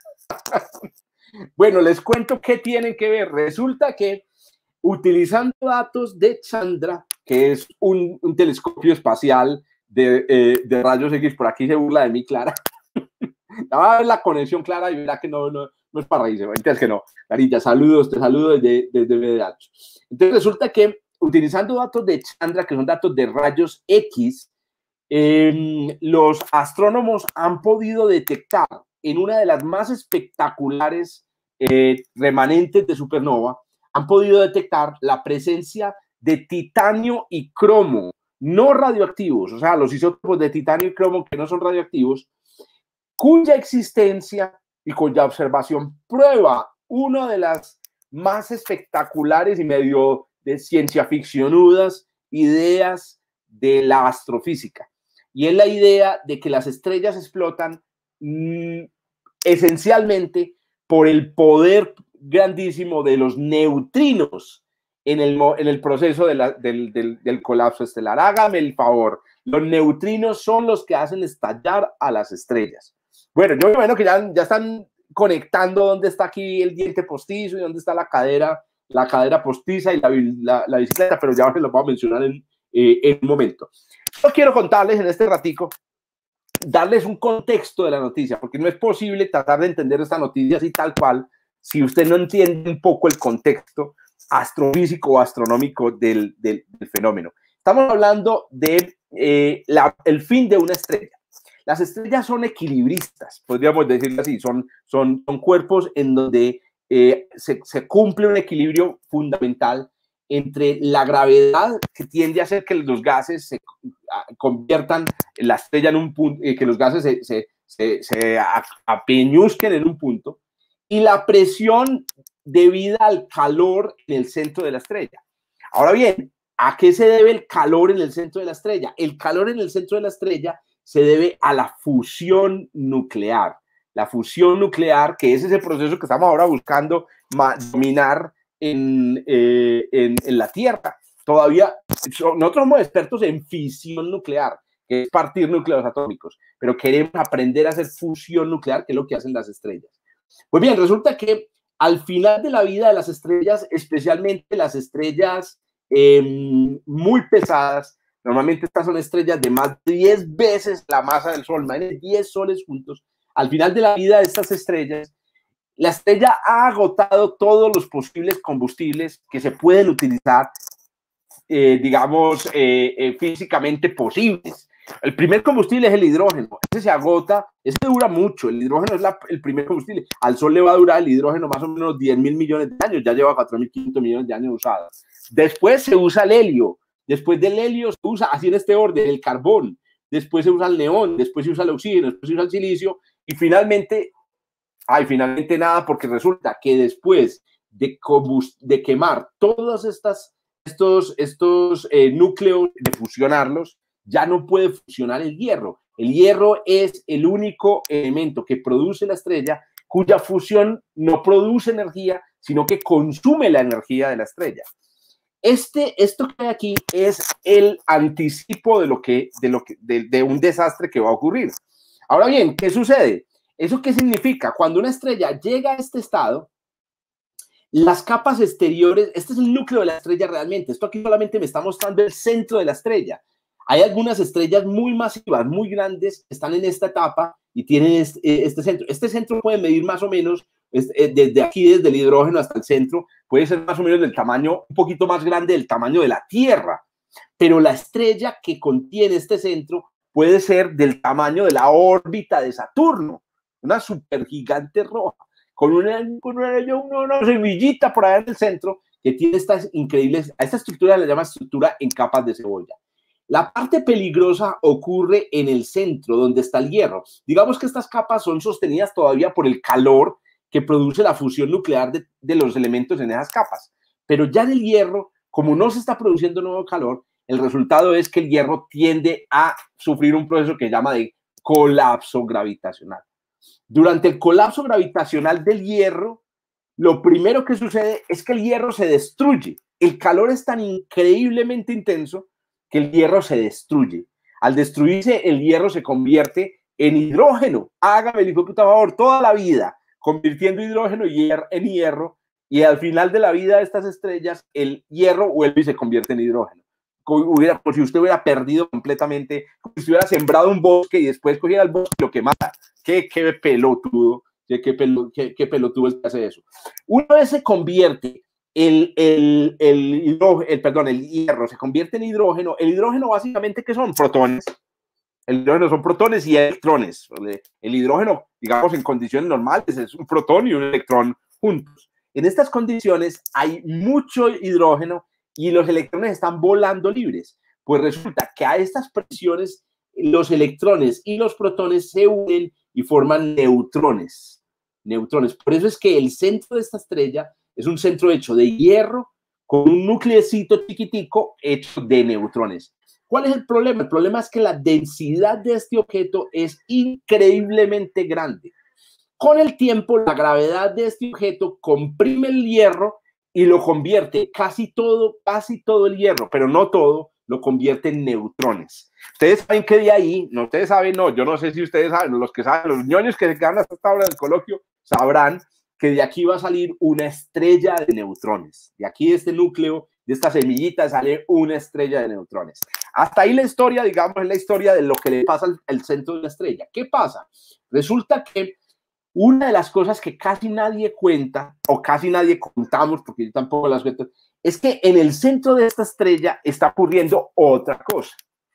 Bueno, les cuento qué tienen que ver. Resulta que utilizando datos de Chandra, que es un telescopio espacial de rayos X, por aquí se burla de mí, Clara. Va a ver la conexión clara y verá que no es para reírse. Entonces que no. Clarita, saludos, te saludo desde Medellín. Entonces resulta que utilizando datos de Chandra, que son datos de rayos X, los astrónomos han podido detectar en una de las más espectaculares remanentes de supernova, han podido detectar la presencia de titanio y cromo, no radioactivos, o sea, los isótopos de titanio y cromo que no son radioactivos, cuya existencia y cuya observación prueba una de las más espectaculares y medio de ciencia ficcionudas ideas de la astrofísica. Y es la idea de que las estrellas explotan esencialmente por el poder grandísimo de los neutrinos en el proceso del colapso estelar. Hágame el favor, los neutrinos son los que hacen estallar a las estrellas. Bueno, yo me imagino que ya están conectando dónde está aquí el diente postizo y dónde está la cadera postiza y la bicicleta, pero ya se lo voy a mencionar en un momento. Yo quiero contarles en este ratico, darles un contexto de la noticia, porque no es posible tratar de entender esta noticia así tal cual si usted no entiende un poco el contexto astrofísico o astronómico del fenómeno. Estamos hablando de el fin de una estrella. Las estrellas son equilibristas, podríamos decirlo así, son cuerpos en donde se cumple un equilibrio fundamental entre la gravedad, que tiende a hacer que los gases se conviertan la estrella en un punto, que los gases se apeñuzquen en un punto, y la presión debida al calor en el centro de la estrella. Ahora bien, ¿a qué se debe el calor en el centro de la estrella? El calor en el centro de la estrella se debe a la fusión nuclear. La fusión nuclear, que es ese proceso que estamos ahora buscando dominar en la Tierra. Todavía nosotros somos expertos en fisión nuclear, que es partir núcleos atómicos, pero queremos aprender a hacer fusión nuclear, que es lo que hacen las estrellas. Pues bien, resulta que al final de la vida de las estrellas, especialmente las estrellas muy pesadas, normalmente estas son estrellas de más de 10 veces la masa del Sol, más de 10 soles juntos. Al final de la vida de estas estrellas, la estrella ha agotado todos los posibles combustibles que se pueden utilizar, digamos, físicamente posibles. El primer combustible es el hidrógeno. Ese se agota, ese dura mucho. El hidrógeno es el primer combustible. Al Sol le va a durar el hidrógeno más o menos 10.000 millones de años. Ya lleva 4.500 millones de años usado. Después se usa el helio. Después del helio se usa, así en este orden, el carbón. Después se usa el neón. Después se usa el oxígeno. Después se usa el silicio. Y finalmente nada, porque resulta que después de quemar todos estos núcleos, de fusionarlos, ya no puede fusionar el hierro. El hierro es el único elemento que produce la estrella, cuya fusión no produce energía, sino que consume la energía de la estrella. Esto que hay aquí es el anticipo de un desastre que va a ocurrir. Ahora bien, ¿qué sucede? ¿Eso qué significa? Cuando una estrella llega a este estado, las capas exteriores, este es el núcleo de la estrella realmente. Esto aquí solamente me está mostrando el centro de la estrella. Hay algunas estrellas muy masivas, muy grandes, que están en esta etapa y tienen este centro. Este centro puede medir más o menos, desde aquí, desde el hidrógeno hasta el centro, puede ser más o menos del tamaño, un poquito más grande del tamaño de la Tierra. Pero la estrella que contiene este centro puede ser del tamaño de la órbita de Saturno, una supergigante roja, con una semillita por allá en el centro que tiene estas increíbles, a esta estructura la llama estructura en capas de cebolla. La parte peligrosa ocurre en el centro, donde está el hierro. Digamos que estas capas son sostenidas todavía por el calor que produce la fusión nuclear de los elementos en esas capas. Pero ya en el hierro, como no se está produciendo nuevo calor, el resultado es que el hierro tiende a sufrir un proceso que se llama de colapso gravitacional. Durante el colapso gravitacional del hierro, lo primero que sucede es que el hierro se destruye. El calor es tan increíblemente intenso que el hierro se destruye. Al destruirse, el hierro se convierte en hidrógeno. Hágame el hijo de puta favor, toda la vida convirtiendo hidrógeno en hierro, y al final de la vida de estas estrellas, el hierro vuelve y se convierte en hidrógeno. Como si usted hubiera perdido completamente, como si hubiera sembrado un bosque y después cogiera el bosque y lo quemara. Qué pelotudo, qué pelotudo es que hace eso. Una vez se convierte el hierro se convierte en hidrógeno. El hidrógeno básicamente, ¿qué son? Protones. El hidrógeno son protones y electrones. El hidrógeno, digamos, en condiciones normales es un protón y un electrón juntos. En estas condiciones hay mucho hidrógeno y los electrones están volando libres. Pues resulta que a estas presiones los electrones y los protones se unen y forman neutrones. Por eso es que el centro de esta estrella es un centro hecho de hierro con un nucleecito chiquitico hecho de neutrones. ¿Cuál es el problema? El problema es que la densidad de este objeto es increíblemente grande. Con el tiempo, la gravedad de este objeto comprime el hierro y lo convierte casi todo el hierro, pero no todo, lo convierte en neutrones. Ustedes saben que de ahí, no, ustedes saben, no, yo no sé si ustedes saben, los que saben, los ñoños que se quedan hasta esta hora del coloquio, sabrán que de aquí va a salir una estrella de neutrones. De aquí, de este núcleo, de esta semillita, sale una estrella de neutrones. Hasta ahí la historia, digamos, es la historia de lo que le pasa al centro de la estrella. ¿Qué pasa? Resulta que una de las cosas que casi nadie cuenta, o casi nadie contamos, porque yo tampoco las cuento, es que en el centro de esta estrella está ocurriendo otra cosa.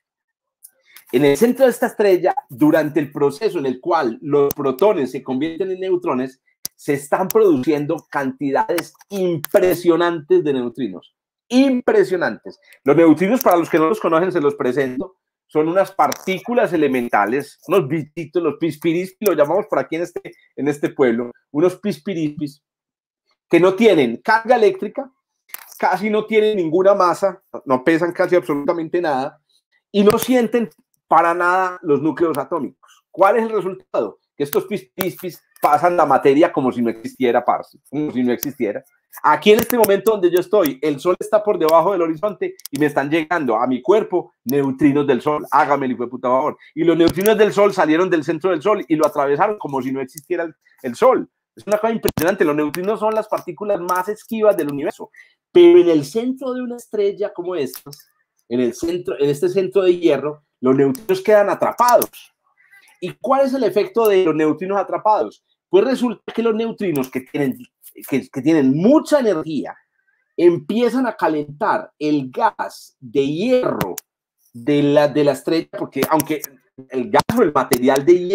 En el centro de esta estrella, durante el proceso en el cual los protones se convierten en neutrones, se están produciendo cantidades impresionantes de neutrinos. Impresionantes. Los neutrinos, para los que no los conocen, se los presento. Son unas partículas elementales, unos bichitos, los pispirispis, lo llamamos por aquí en este pueblo, unos pispirispis que no tienen carga eléctrica, casi no tienen ninguna masa, no pesan casi absolutamente nada y no sienten para nada los núcleos atómicos. ¿Cuál es el resultado? Que estos pispirispis pasan la materia como si no existiera, parce, como si no existiera. Aquí en este momento donde yo estoy, el sol está por debajo del horizonte y me están llegando a mi cuerpo neutrinos del sol. Hágame el hijo de puta favor. Y los neutrinos del sol salieron del centro del sol y lo atravesaron como si no existiera el sol. Es una cosa impresionante. Los neutrinos son las partículas más esquivas del universo. Pero en el centro de una estrella como esta, en este centro de hierro, los neutrinos quedan atrapados. ¿Y cuál es el efecto de los neutrinos atrapados? Pues resulta que los neutrinos que tienen mucha energía empiezan a calentar el gas de hierro de la estrella, porque aunque el gas o el material de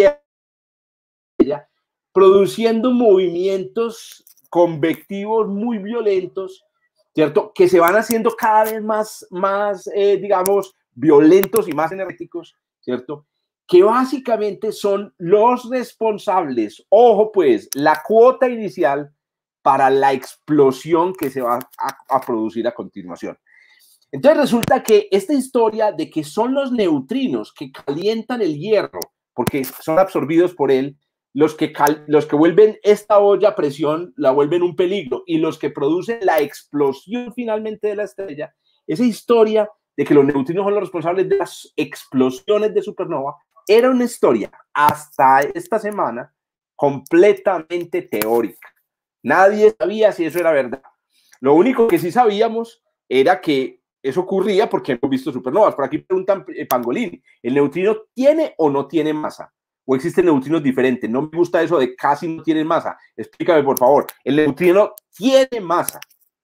hierro, produciendo movimientos convectivos muy violentos, ¿cierto? Que se van haciendo cada vez más digamos, violentos y más energéticos, ¿cierto? Que básicamente son los responsables, ojo pues, la cuota inicial para la explosión que se va a producir a continuación. Entonces resulta que esta historia de que son los neutrinos que calientan el hierro, porque son absorbidos por él, los que vuelven esta olla a presión, la vuelven un peligro, y los que producen la explosión finalmente de la estrella, esa historia de que los neutrinos son los responsables de las explosiones de supernova, era una historia hasta esta semana completamente teórica. Nadie sabía si eso era verdad. Lo único que sí sabíamos era que eso ocurría porque hemos visto supernovas. Por aquí preguntan, Pangolín, ¿el neutrino tiene o no tiene masa? ¿O existen neutrinos diferentes? No me gusta eso de casi no tienen masa. Explícame, por favor. El neutrino tiene masa,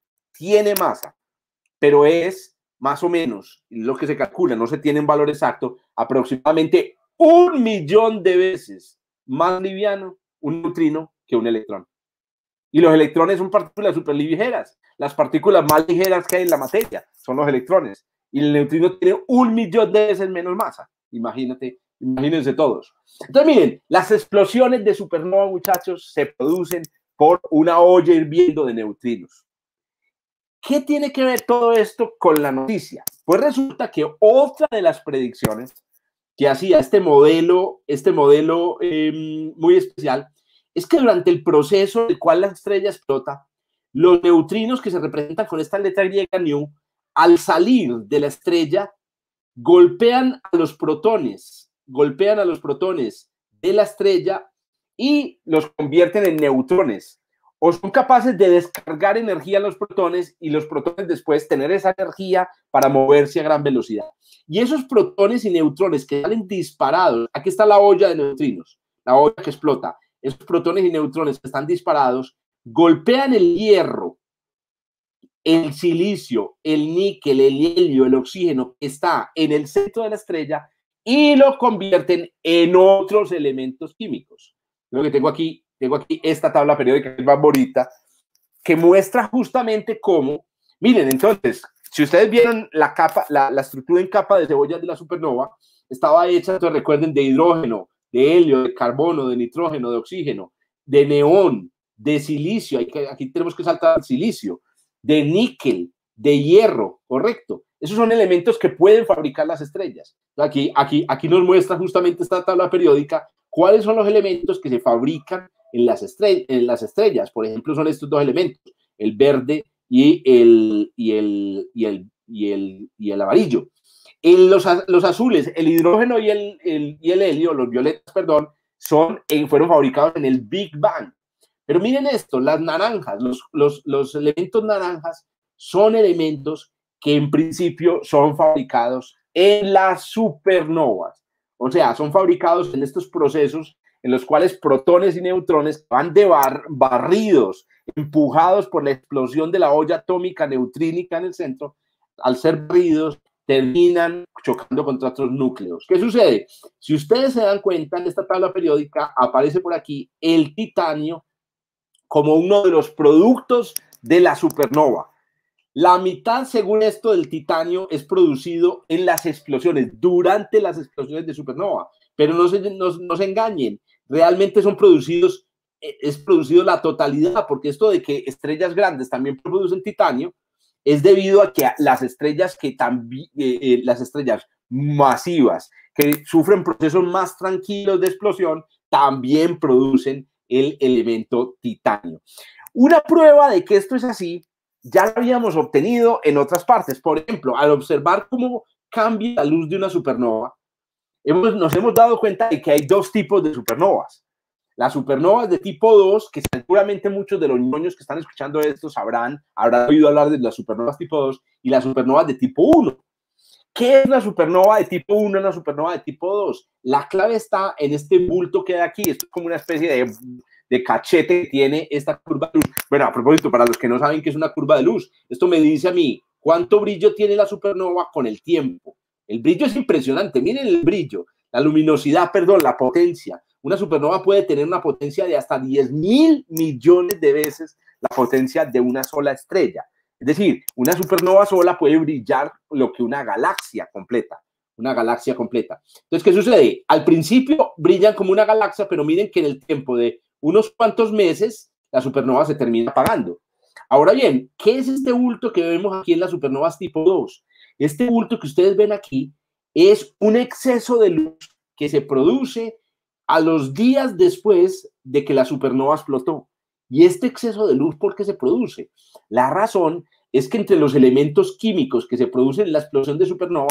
pero es más o menos, lo que se calcula, no se tiene un valor exacto, aproximadamente 1 millón de veces más liviano un neutrino que un electrón. Y los electrones son partículas superligeras. Las partículas más ligeras que hay en la materia son los electrones. Y el neutrino tiene 1 millón de veces menos masa. Imagínense todos. Entonces, miren, las explosiones de supernova, muchachos, se producen por una olla hirviendo de neutrinos. ¿Qué tiene que ver todo esto con la noticia? Pues resulta que otra de las predicciones que hacía este modelo muy especial, es que durante el proceso en el cual la estrella explota, los neutrinos que se representan con esta letra griega nu, al salir de la estrella, golpean a los protones de la estrella y los convierten en neutrones. O son capaces de descargar energía en los protones y los protones después tener esa energía para moverse a gran velocidad. Y esos protones y neutrones que salen disparados, aquí está la olla de neutrinos, la olla que explota, esos protones y neutrones que están disparados, golpean el hierro, el silicio, el níquel, el helio, el oxígeno que está en el centro de la estrella y lo convierten en otros elementos químicos. Lo que tengo aquí esta tabla periódica que es más bonita, que muestra justamente cómo, miren, entonces, si ustedes vieron la estructura en capa de cebollas de la supernova, estaba hecha, entonces recuerden, de hidrógeno, de helio, de carbono, de nitrógeno, de oxígeno, de neón, de silicio, aquí tenemos que saltar al silicio, de níquel, de hierro, correcto. Esos son elementos que pueden fabricar las estrellas. Aquí nos muestra justamente esta tabla periódica cuáles son los elementos que se fabrican en las estrellas. Por ejemplo, son estos dos elementos, el verde y el amarillo. Los azules, el hidrógeno y el helio, los violetas, perdón, fueron fabricados en el Big Bang. Pero miren esto, las naranjas, los elementos naranjas son elementos que en principio son fabricados en las supernovas. O sea, son fabricados en estos procesos en los cuales protones y neutrones van barridos, empujados por la explosión de la olla atómica neutrínica en el centro. Al ser barridos, terminan chocando contra otros núcleos. ¿Qué sucede? Si ustedes se dan cuenta, en esta tabla periódica aparece por aquí el titanio como uno de los productos de la supernova. La mitad, según esto, del titanio es producido en las explosiones, durante las explosiones de supernova. Pero no se engañen, realmente es producido la totalidad, porque esto de que estrellas grandes también producen titanio es debido a que las estrellas las estrellas masivas que sufren procesos más tranquilos de explosión también producen el elemento titanio. Una prueba de que esto es así ya lo habíamos obtenido en otras partes. Por ejemplo, al observar cómo cambia la luz de una supernova, nos hemos dado cuenta de que hay dos tipos de supernovas. Las supernovas de tipo 2, que seguramente muchos de los ñoños que están escuchando esto habrán oído hablar de las supernovas tipo 2, y las supernovas de tipo 1. ¿Qué es la supernova de tipo 1 y la supernova de tipo 2? La clave está en este bulto que hay aquí. Esto es como una especie de cachete que tiene esta curva de luz. Bueno, a propósito, para los que no saben qué es una curva de luz, esto me dice a mí cuánto brillo tiene la supernova con el tiempo. El brillo es impresionante. Miren el brillo, la luminosidad, perdón, la potencia. Una supernova puede tener una potencia de hasta 10.000 millones de veces la potencia de una sola estrella. Es decir, una supernova sola puede brillar lo que una galaxia completa. Entonces, ¿qué sucede? Al principio brillan como una galaxia, pero miren que en el tiempo de unos cuantos meses la supernova se termina apagando. Ahora bien, ¿qué es este bulto que vemos aquí en las supernovas tipo 2? Este bulto que ustedes ven aquí es un exceso de luz que se produce a los días después de que la supernova explotó. Y este exceso de luz, ¿por qué se produce? La razón es que entre los elementos químicos que se producen en la explosión de supernova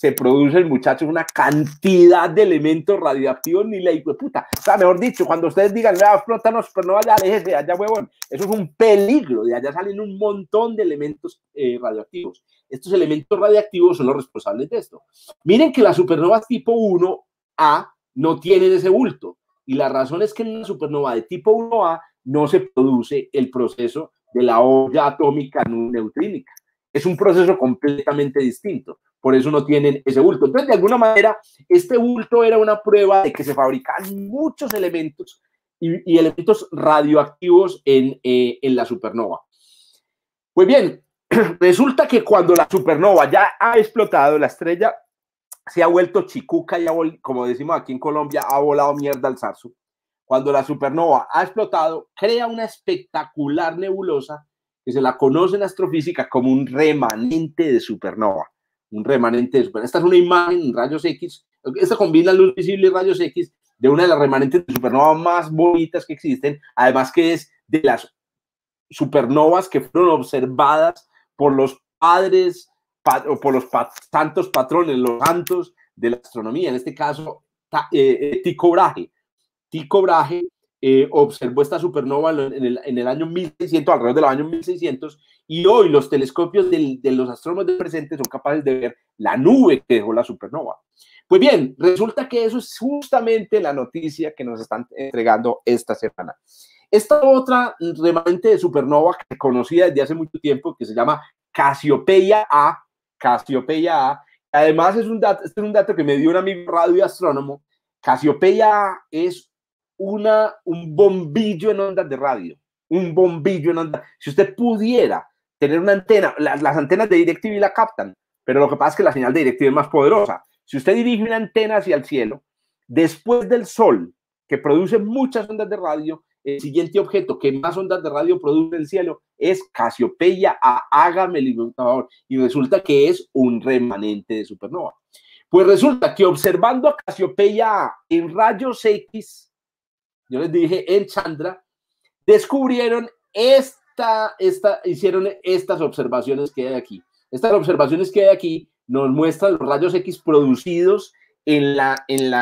se producen, muchachos, una cantidad de elementos radioactivos, ni la hijueputa. O sea, mejor dicho, cuando ustedes digan, explotan los supernovas, ya aléjese, allá, huevón. Eso es un peligro, de allá salen un montón de elementos radioactivos. Estos elementos radioactivos son los responsables de esto. Miren que las supernovas tipo 1A no tienen ese bulto, y la razón es que en una supernova de tipo 1A no se produce el proceso de la olla atómica neutrínica. Es un proceso completamente distinto. Por eso no tienen ese bulto. Entonces, de alguna manera, este bulto era una prueba de que se fabricaban muchos elementos y elementos radioactivos en la supernova. Pues bien, resulta que cuando la supernova ya ha explotado, la estrella se ha vuelto chicuca y, como decimos aquí en Colombia, ha volado mierda al zarzo. Cuando la supernova ha explotado, crea una espectacular nebulosa que se la conoce en astrofísica como un remanente de supernova. Un remanente de supernova. Esta es una imagen en rayos X. Esta combina luz visible y rayos X de una de las remanentes de supernova más bonitas que existen. Además que es de las supernovas que fueron observadas por los padres o por los santos patrones, los santos de la astronomía. En este caso, Tycho Brahe. Tycho Brahe observó esta supernova en el año 1600, alrededor del año 1600, y hoy los telescopios de los astrónomos del presente son capaces de ver la nube que dejó la supernova. Pues bien, resulta que eso es justamente la noticia que nos están entregando esta semana. Esta otra remanente de supernova que conocida desde hace mucho tiempo, que se llama Casiopeia A, además este es un dato que me dio un amigo radioastrónomo. Casiopeia A es un bombillo en ondas de radio, un bombillo en ondas. Si usted pudiera tener una antena, las antenas de DirecTV la captan, pero lo que pasa es que la señal de DirecTV es más poderosa. Si usted dirige una antena hacia el cielo, después del Sol, que produce muchas ondas de radio, el siguiente objeto que más ondas de radio produce en el cielo es Casiopeia A. Hágame el favor. Y resulta que es un remanente de supernova. Pues resulta que observando a Casiopeia A en rayos X, yo les dije en Chandra, descubrieron hicieron estas observaciones que hay aquí. Estas observaciones que hay aquí nos muestran los rayos X producidos en la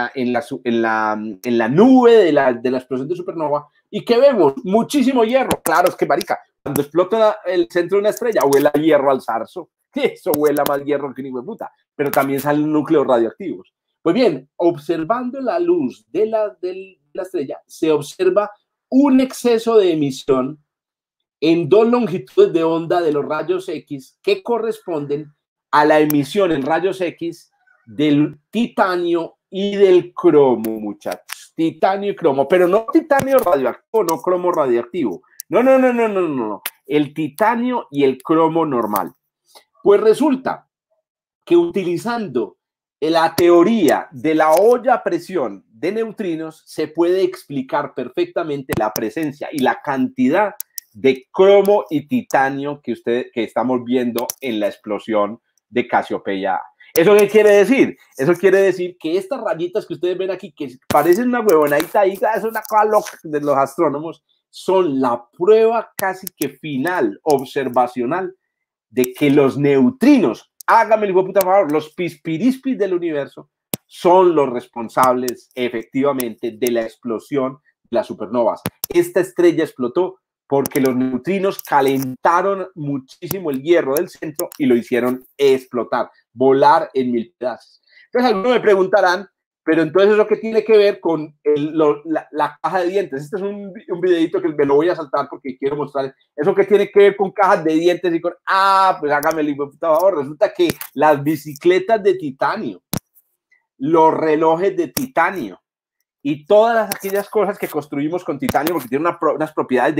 nube de la explosión de supernova. ¿Y qué vemos? Muchísimo hierro. Claro, es que marica, cuando explota el centro de una estrella, huele a hierro al zarzo. Eso huele a más hierro que ni de puta. Pero también salen núcleos radioactivos. Pues bien, observando la luz de la estrella, se observa un exceso de emisión en dos longitudes de onda de los rayos X que corresponden a la emisión en rayos X del titanio y del cromo, muchachos. Titanio y cromo, pero no titanio radioactivo, no cromo radioactivo. No. El titanio y el cromo normal. Pues resulta que utilizando la teoría de la olla a presión de neutrinos se puede explicar perfectamente la presencia y la cantidad de cromo y titanio que estamos viendo en la explosión de Casiopeia A. ¿Eso qué quiere decir? Eso quiere decir que estas rayitas que ustedes ven aquí, que parecen una huevonadita ahí, es una cosa loca de los astrónomos, son la prueba casi que final, observacional, de que los neutrinos, hágame el puta favor, los pispirispis del universo, son los responsables efectivamente de la explosión de las supernovas. Esta estrella explotó porque los neutrinos calentaron muchísimo el hierro del centro y lo hicieron explotar, volar en mil pedazos. Entonces algunos me preguntarán, pero entonces ¿eso qué tiene que ver con la caja de dientes? Este es un videito que me lo voy a saltar porque quiero mostrar. ¿Eso qué tiene que ver con cajas de dientes? Y con, pues hágame el favor. Resulta que las bicicletas de titanio, los relojes de titanio y todas aquellas cosas que construimos con titanio, porque tienen unas propiedades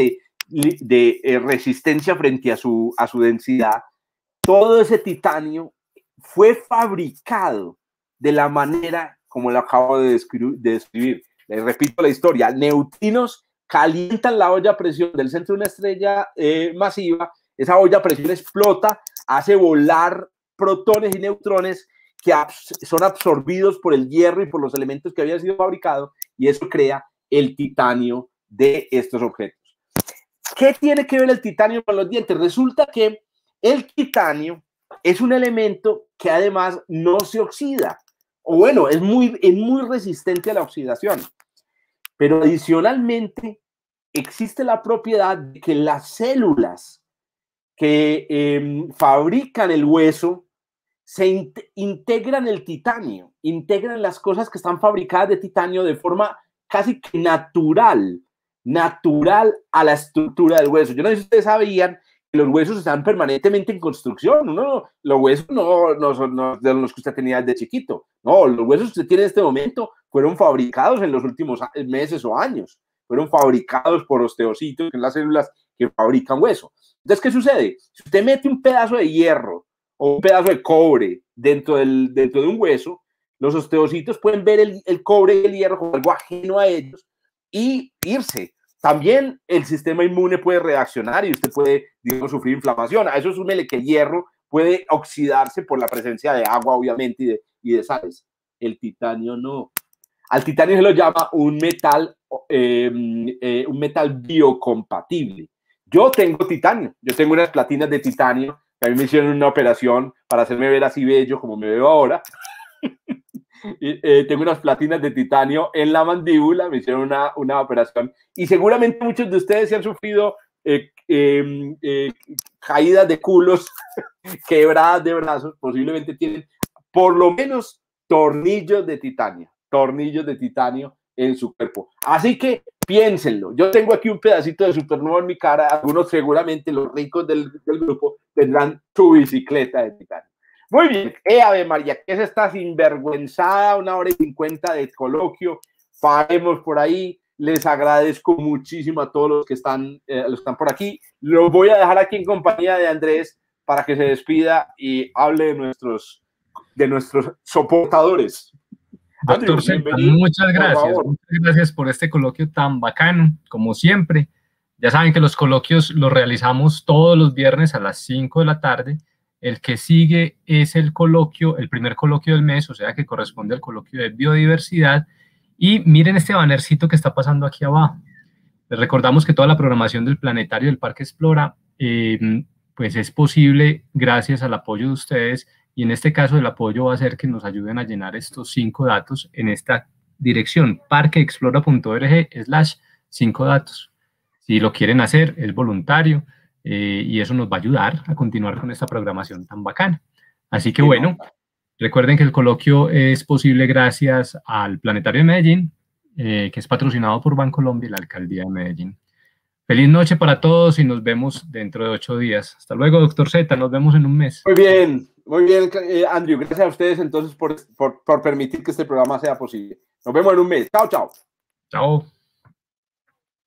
de resistencia frente a su densidad, todo ese titanio fue fabricado de la manera como lo acabo de describir. Les repito la historia. Neutrinos calientan la olla a presión del centro de una estrella masiva. Esa olla a presión explota, hace volar protones y neutrones que son absorbidos por el hierro y por los elementos que habían sido fabricados, y eso crea el titanio de estos objetos. ¿Qué tiene que ver el titanio con los dientes? Resulta que el titanio es un elemento que además no se oxida, o bueno, es muy resistente a la oxidación. Pero adicionalmente existe la propiedad de que las células que fabrican el hueso se integran el titanio, integran las cosas que están fabricadas de titanio de forma casi que natural a la estructura del hueso. Yo no sé si ustedes sabían que los huesos están permanentemente en construcción. Los huesos no son de los que usted tenía desde chiquito. No, los huesos que usted tiene en este momento fueron fabricados en los últimos meses o años. Fueron fabricados por osteocitos, que son las células que fabrican hueso. Entonces, ¿qué sucede? Si usted mete un pedazo de hierro o un pedazo de cobre dentro de un hueso, los osteocitos pueden ver el cobre y el hierro como algo ajeno a ellos y irse. También el sistema inmune puede reaccionar y usted puede, digamos, sufrir inflamación. A eso súmele que el hierro puede oxidarse por la presencia de agua, obviamente, y de sales. El titanio no. Al titanio se lo llama un metal biocompatible. Yo tengo titanio, yo tengo unas platinas de titanio, que a mí me hicieron una operación para hacerme ver así bello como me veo ahora. Tengo unas platinas de titanio en la mandíbula, me hicieron una operación, y seguramente muchos de ustedes se han sufrido caídas de culos, quebradas de brazos, posiblemente tienen por lo menos tornillos de titanio en su cuerpo. Así que piénsenlo. Yo tengo aquí un pedacito de Supernova en mi cara. Algunos seguramente, los ricos del grupo, tendrán su bicicleta de titanio. Muy bien. Ave María, ¿qué es esta sinvergüenzada? 1:50 de coloquio. Paremos por ahí. Les agradezco muchísimo a todos los que están por aquí. Los voy a dejar aquí en compañía de Andrés para que se despida y hable de nuestros soportadores. Doctor Zeta, muchas gracias. Muchas gracias por este coloquio tan bacano, como siempre. Ya saben que los coloquios los realizamos todos los viernes a las 5 de la tarde. El que sigue es el primer coloquio del mes, o sea que corresponde al coloquio de biodiversidad. Y miren este bannercito que está pasando aquí abajo. Les recordamos que toda la programación del planetario del Parque Explora pues es posible gracias al apoyo de ustedes. Y en este caso el apoyo va a ser que nos ayuden a llenar estos 5 datos en esta dirección, parqueexplora.org/5 datos. Si lo quieren hacer, es voluntario y eso nos va a ayudar a continuar con esta programación tan bacana. Así que bueno, recuerden que el coloquio es posible gracias al Planetario de Medellín, que es patrocinado por Bancolombia y la Alcaldía de Medellín. Feliz noche para todos y nos vemos dentro de 8 días. Hasta luego, doctor Zeta, nos vemos en un mes. Muy bien, Andrew. Gracias a ustedes entonces por permitir que este programa sea posible. Nos vemos en un mes. Chao, chao. Chao.